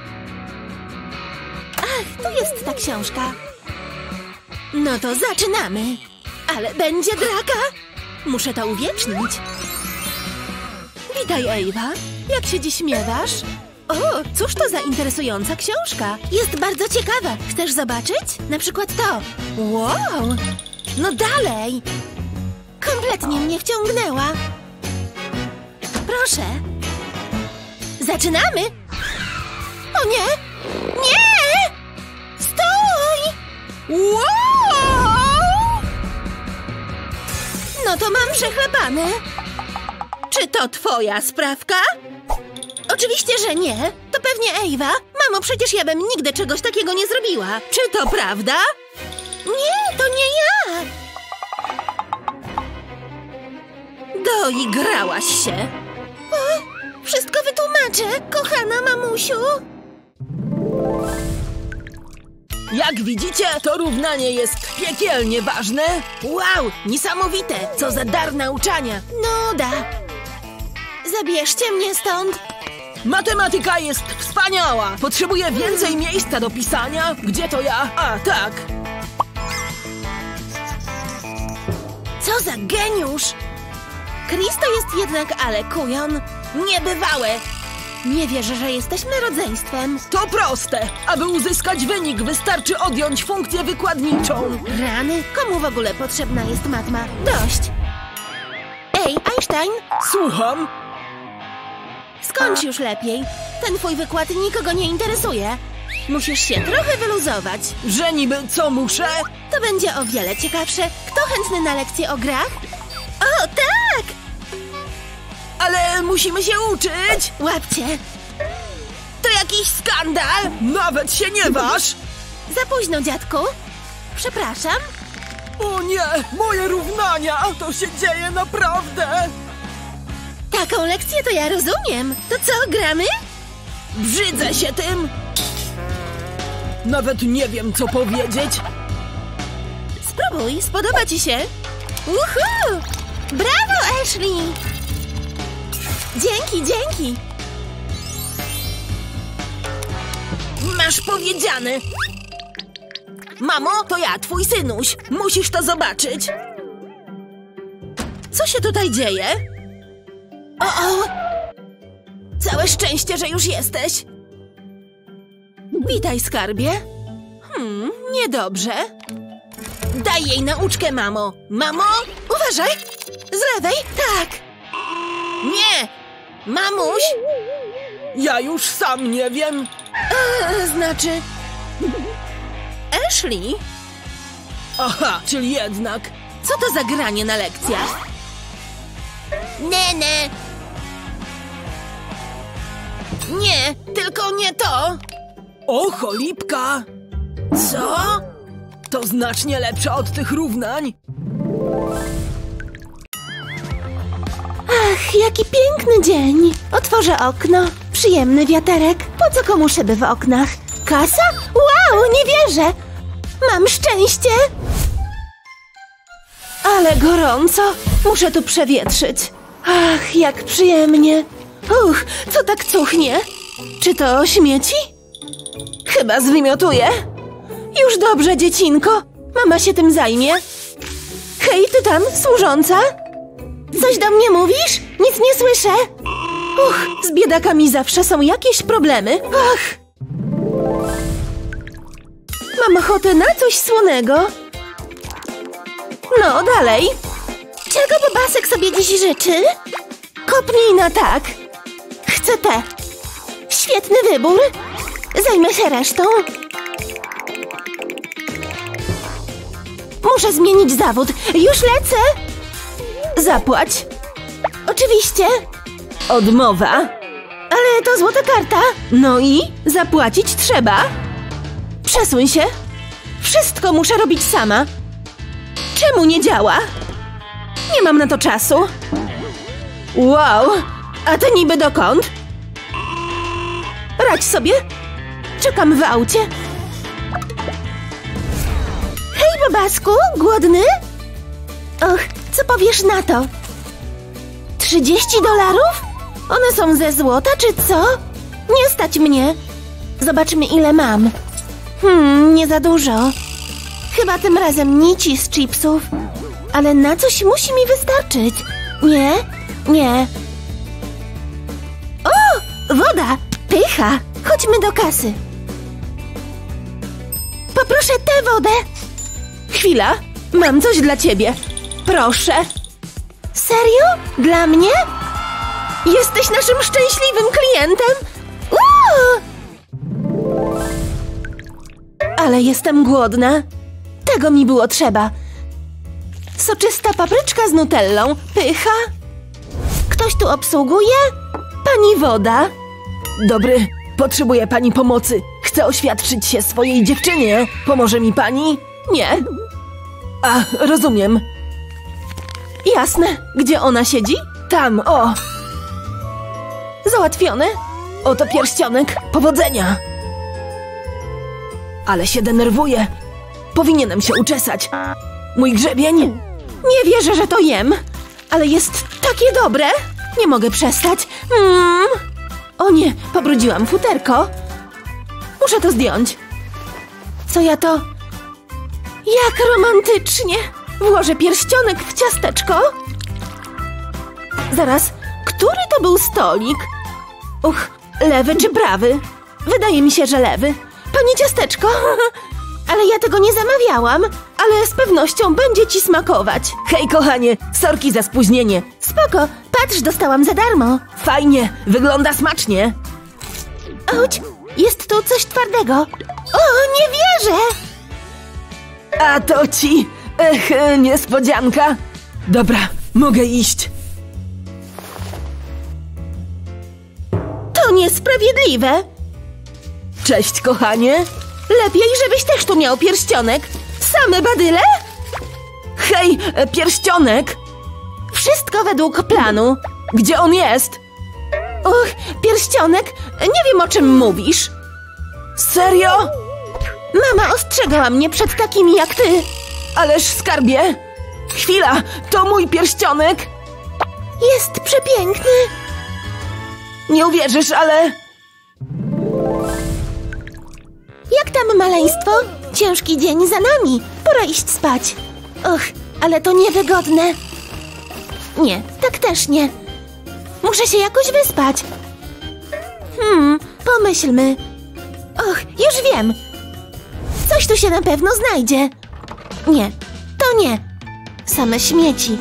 Ach, tu jest ta książka. No to zaczynamy. Ale będzie draka. Muszę to uwiecznić. Witaj, Ewa. Jak się dziś miewasz? O, cóż to za interesująca książka. Jest bardzo ciekawa. Chcesz zobaczyć? Na przykład to. Wow! No dalej. Kompletnie mnie wciągnęła. Proszę. Zaczynamy! O nie! Nie! Stój! Wow! No to mam przechlapane. Czy to twoja sprawka? Oczywiście, że nie. To pewnie Ewa. Mamo, przecież ja bym nigdy czegoś takiego nie zrobiła. Czy to prawda? Nie, to nie ja. Doigrałaś się. O, wszystko wytłumaczę, kochana mamusiu. Jak widzicie, to równanie jest piekielnie ważne. Wow, niesamowite! Co za dar nauczania! Nuda. Zabierzcie mnie stąd. Matematyka jest wspaniała. Potrzebuję więcej miejsca do pisania. Gdzie to ja? A, tak. Co za geniusz! Chris to jest jednak Ale kujon. Niebywałe. Nie wierzę, że jesteśmy rodzeństwem. To proste. Aby uzyskać wynik, wystarczy odjąć funkcję wykładniczą. Rany, komu w ogóle potrzebna jest matma? Dość. Ej, Einstein, Słucham. skończ już lepiej. Ten twój wykład nikogo nie interesuje. Musisz się trochę wyluzować. Że niby co muszę? To będzie o wiele ciekawsze. Kto chętny na lekcję o grach? O, tak! Ale musimy się uczyć. Łapcie. To jakiś skandal. Nawet się nie waż. Za późno, dziadku. Przepraszam. O nie, moje równania. To się dzieje naprawdę. Taką lekcję to ja rozumiem. To co, gramy? Brzydzę się tym. Nawet nie wiem, co powiedzieć. Spróbuj, spodoba ci się. Uhu! Brawo, Ashley! Dzięki, dzięki. Masz powiedziane. Mamo, to ja, twój synuś. Musisz to zobaczyć. Co się tutaj dzieje? O, o! Całe szczęście, że już jesteś. Witaj, skarbie. Hmm, niedobrze. Daj jej nauczkę, mamo. Mamo? Uważaj! Z lewej, tak! Nie! Mamuś! Ja już sam nie wiem. E, znaczy... Ashley? Aha, czyli jednak. Co to za granie na lekcjach? Nene! Nie, tylko nie to. O, cholipka! Co? To znacznie lepsze od tych równań. Ach, jaki piękny dzień! Otworzę okno. Przyjemny wiaterek. Po co komu szyby w oknach? Kasa? Wow, nie wierzę! Mam szczęście! Ale gorąco. Muszę tu przewietrzyć. Ach, jak przyjemnie. Uch, co tak cuchnie? Czy to śmieci? Chyba zwymiotuję. Już dobrze, dziecinko. Mama się tym zajmie. Hej, ty tam, służąca? Coś do mnie mówisz? Nic nie słyszę. Uch, z biedakami zawsze są jakieś problemy. Ach. Mam ochotę na coś słonego. No, dalej. Czego Bobasek sobie dziś życzy? Kopnij na tak. Chcę te. Świetny wybór. Zajmę się resztą. Muszę zmienić zawód. Już lecę. Zapłać. Oczywiście. Odmowa. Ale to złota karta. No i? Zapłacić trzeba. Przesuń się. Wszystko muszę robić sama. Czemu nie działa? Nie mam na to czasu. Wow, a to niby dokąd? Radź sobie. Czekam w aucie. Hej, Bobasku, głodny? Och, co powiesz na to? Trzydzieści dolarów? One są ze złota, czy co? Nie stać mnie. Zobaczmy, ile mam. Hmm, nie za dużo. Chyba tym razem nici z chipsów. Ale na coś musi mi wystarczyć. Nie, nie. O, woda! Pycha! Chodźmy do kasy. Poproszę tę wodę. Chwila, mam coś dla ciebie. Proszę. Serio? Dla mnie? Jesteś naszym szczęśliwym klientem! Uuu! Ale jestem głodna. Tego mi było trzeba. Soczysta papryczka z nutellą, pycha. Ktoś tu obsługuje? Pani woda. Dobry, potrzebuję pani pomocy. Chcę oświadczyć się swojej dziewczynie. Pomoże mi pani? Nie. A, rozumiem. Jasne. Gdzie ona siedzi? Tam, o. Załatwione? Oto pierścionek. Powodzenia. Ale się denerwuję. Powinienem się uczesać. Mój grzebień? Nie wierzę, że to jem. Ale jest takie dobre. Nie mogę przestać. Mm. O nie, pobrudziłam futerko. Muszę to zdjąć. Co ja to? Jak romantycznie. Włożę pierścionek w ciasteczko. Zaraz, który to był stolik? Uch, lewy czy prawy? Wydaje mi się, że lewy. Pani ciasteczko? Ale ja tego nie zamawiałam. Ale z pewnością będzie ci smakować. Hej, kochanie, sorki za spóźnienie. Spoko, patrz, dostałam za darmo. Fajnie, wygląda smacznie. Auć, jest tu coś twardego. O, nie wierzę! A to ci... Ech, niespodzianka. Dobra, mogę iść. To niesprawiedliwe. Cześć, kochanie. Lepiej, żebyś też tu miał pierścionek. Same badyle? Hej, pierścionek. Wszystko według planu. Gdzie on jest? Uch, pierścionek? Nie wiem, o czym mówisz. Serio? Mama ostrzegała mnie przed takimi jak ty. Ależ skarbie. Chwila, to mój pierścionek. Jest przepiękny. Nie uwierzysz, ale... Jak tam, maleństwo? Ciężki dzień za nami. Pora iść spać. Och, ale to niewygodne. Nie, tak też nie. Muszę się jakoś wyspać. Hmm, pomyślmy. Och, już wiem. Coś tu się na pewno znajdzie. Nie, to nie. Same śmieci.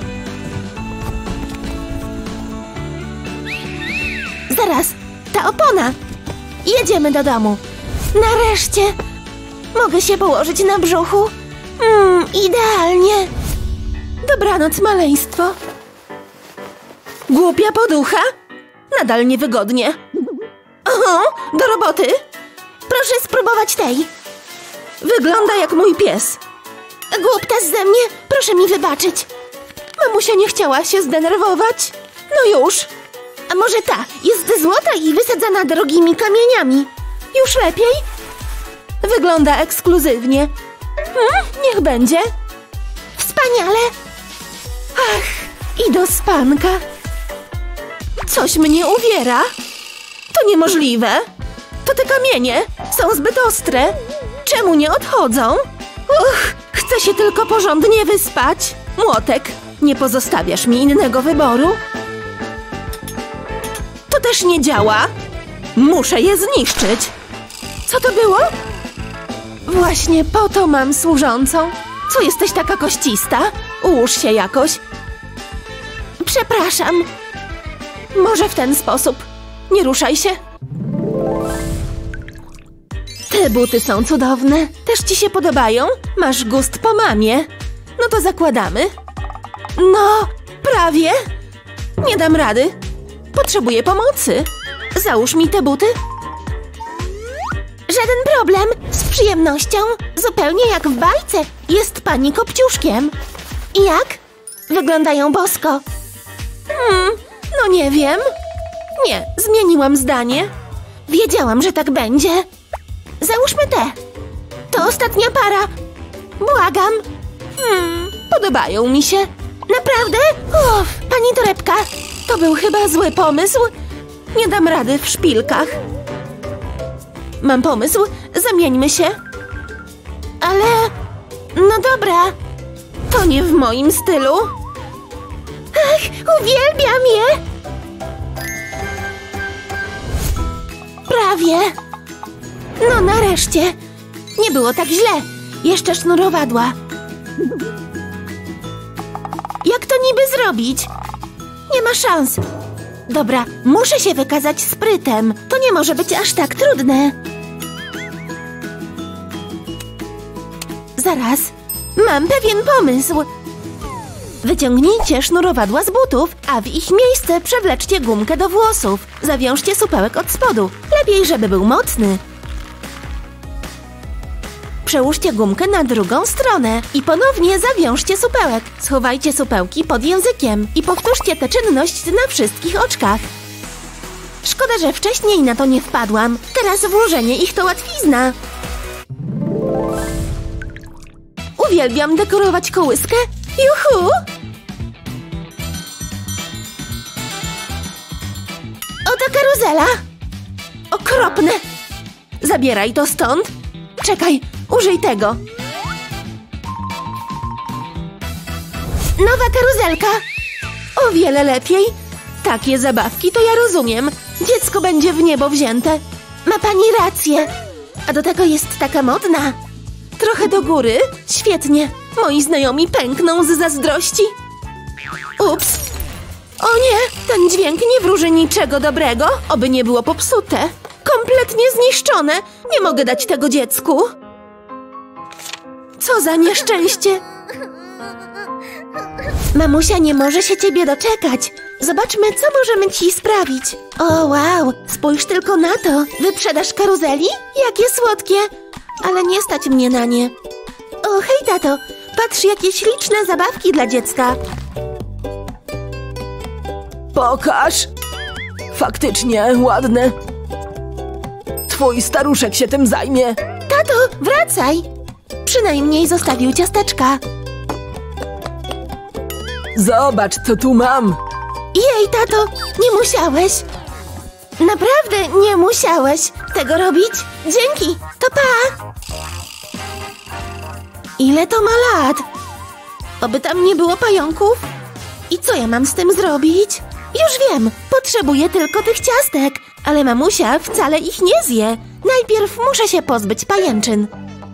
Zaraz, ta opona. Jedziemy do domu. Nareszcie. Mogę się położyć na brzuchu. Mmm, idealnie. Dobranoc, maleństwo. Głupia poducha? Nadal niewygodnie. Oho, do roboty. Proszę spróbować tej. Wygląda jak mój pies. Głuptas ze mnie, proszę mi wybaczyć. Mamusia nie chciała się zdenerwować. No już. A może ta jest złota i wysadzana drogimi kamieniami? Już lepiej? Wygląda ekskluzywnie. Hmm, niech będzie. Wspaniale. Ach, i do spanka. Coś mnie uwiera. To niemożliwe. To te kamienie są zbyt ostre. Czemu nie odchodzą? Uch, chcę się tylko porządnie wyspać. Młotek, nie pozostawiasz mi innego wyboru? To też nie działa. Muszę je zniszczyć. Co to było? Właśnie po to mam służącą. Co jesteś taka koścista? Ułóż się jakoś. Przepraszam. Może w ten sposób. Nie ruszaj się. Te buty są cudowne. Też ci się podobają? Masz gust po mamie. No to zakładamy. No, prawie. Nie dam rady. Potrzebuję pomocy. Załóż mi te buty. Żaden problem. Z przyjemnością. Zupełnie jak w bajce. Jest pani Kopciuszkiem. I jak? Wyglądają bosko. Hmm, no nie wiem. Nie, zmieniłam zdanie. Wiedziałam, że tak będzie. Załóżmy te. To ostatnia para. Błagam. Hmm, podobają mi się. Naprawdę? Uff, pani torebka. To był chyba zły pomysł. Nie dam rady w szpilkach. Mam pomysł. Zamieńmy się. Ale... No dobra. To nie w moim stylu. Ach, uwielbiam je. Prawie. No nareszcie. Nie było tak źle. Jeszcze sznurowadła. Jak to niby zrobić? Nie ma szans. Dobra, muszę się wykazać sprytem. To nie może być aż tak trudne. Zaraz, mam pewien pomysł. Wyciągnijcie sznurowadła z butów, a w ich miejsce przewleczcie gumkę do włosów. Zawiążcie supełek od spodu. Lepiej, żeby był mocny. Przełóżcie gumkę na drugą stronę i ponownie zawiążcie supełek. Schowajcie supełki pod językiem i powtórzcie tę czynność na wszystkich oczkach. Szkoda, że wcześniej na to nie wpadłam. Teraz włożenie ich to łatwizna. Uwielbiam dekorować kołyskę. Juhu! Oto karuzela. Okropne. Zabieraj to stąd. Czekaj, użyj tego. Nowa karuzelka. O wiele lepiej. Takie zabawki to ja rozumiem. Dziecko będzie w niebo wzięte. Ma pani rację. A do tego jest taka modna. Trochę do góry? Świetnie. Moi znajomi pękną z zazdrości. Ups. O nie, ten dźwięk nie wróży niczego dobrego. Oby nie było popsute. Kompletnie zniszczone. Nie mogę dać tego dziecku. Co za nieszczęście. Mamusia nie może się ciebie doczekać. Zobaczmy, co możemy ci sprawić. O, wow, spójrz tylko na to. Wyprzedaż karuzeli? Jakie słodkie. Ale nie stać mnie na nie. O, hej, tato. Patrz, jakie śliczne zabawki dla dziecka. Pokaż. Faktycznie ładne. Twój staruszek się tym zajmie. Tato, wracaj. Przynajmniej zostawił ciasteczka. Zobacz, co tu mam. Jej, tato, nie musiałeś. Naprawdę nie musiałeś tego robić. Dzięki, to pa. Ile to ma lat? Oby tam nie było pająków. I co ja mam z tym zrobić? Już wiem, potrzebuję tylko tych ciastek. Ale mamusia wcale ich nie zje. Najpierw muszę się pozbyć pajęczyn.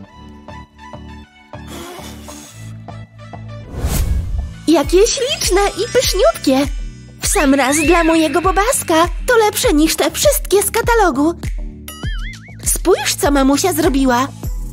Jakie śliczne i pyszniutkie. W sam raz dla mojego bobaska. To lepsze niż te wszystkie z katalogu. Spójrz, co mamusia zrobiła.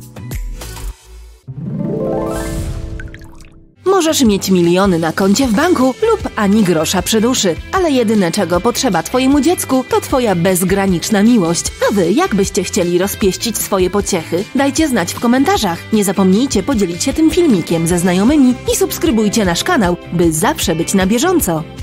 Możesz mieć miliony na koncie w banku lub ani grosza przy duszy, ale jedyne, czego potrzeba twojemu dziecku, to twoja bezgraniczna miłość. A wy, jak byście chcieli rozpieścić swoje pociechy? Dajcie znać w komentarzach. Nie zapomnijcie podzielić się tym filmikiem ze znajomymi i subskrybujcie nasz kanał, by zawsze być na bieżąco.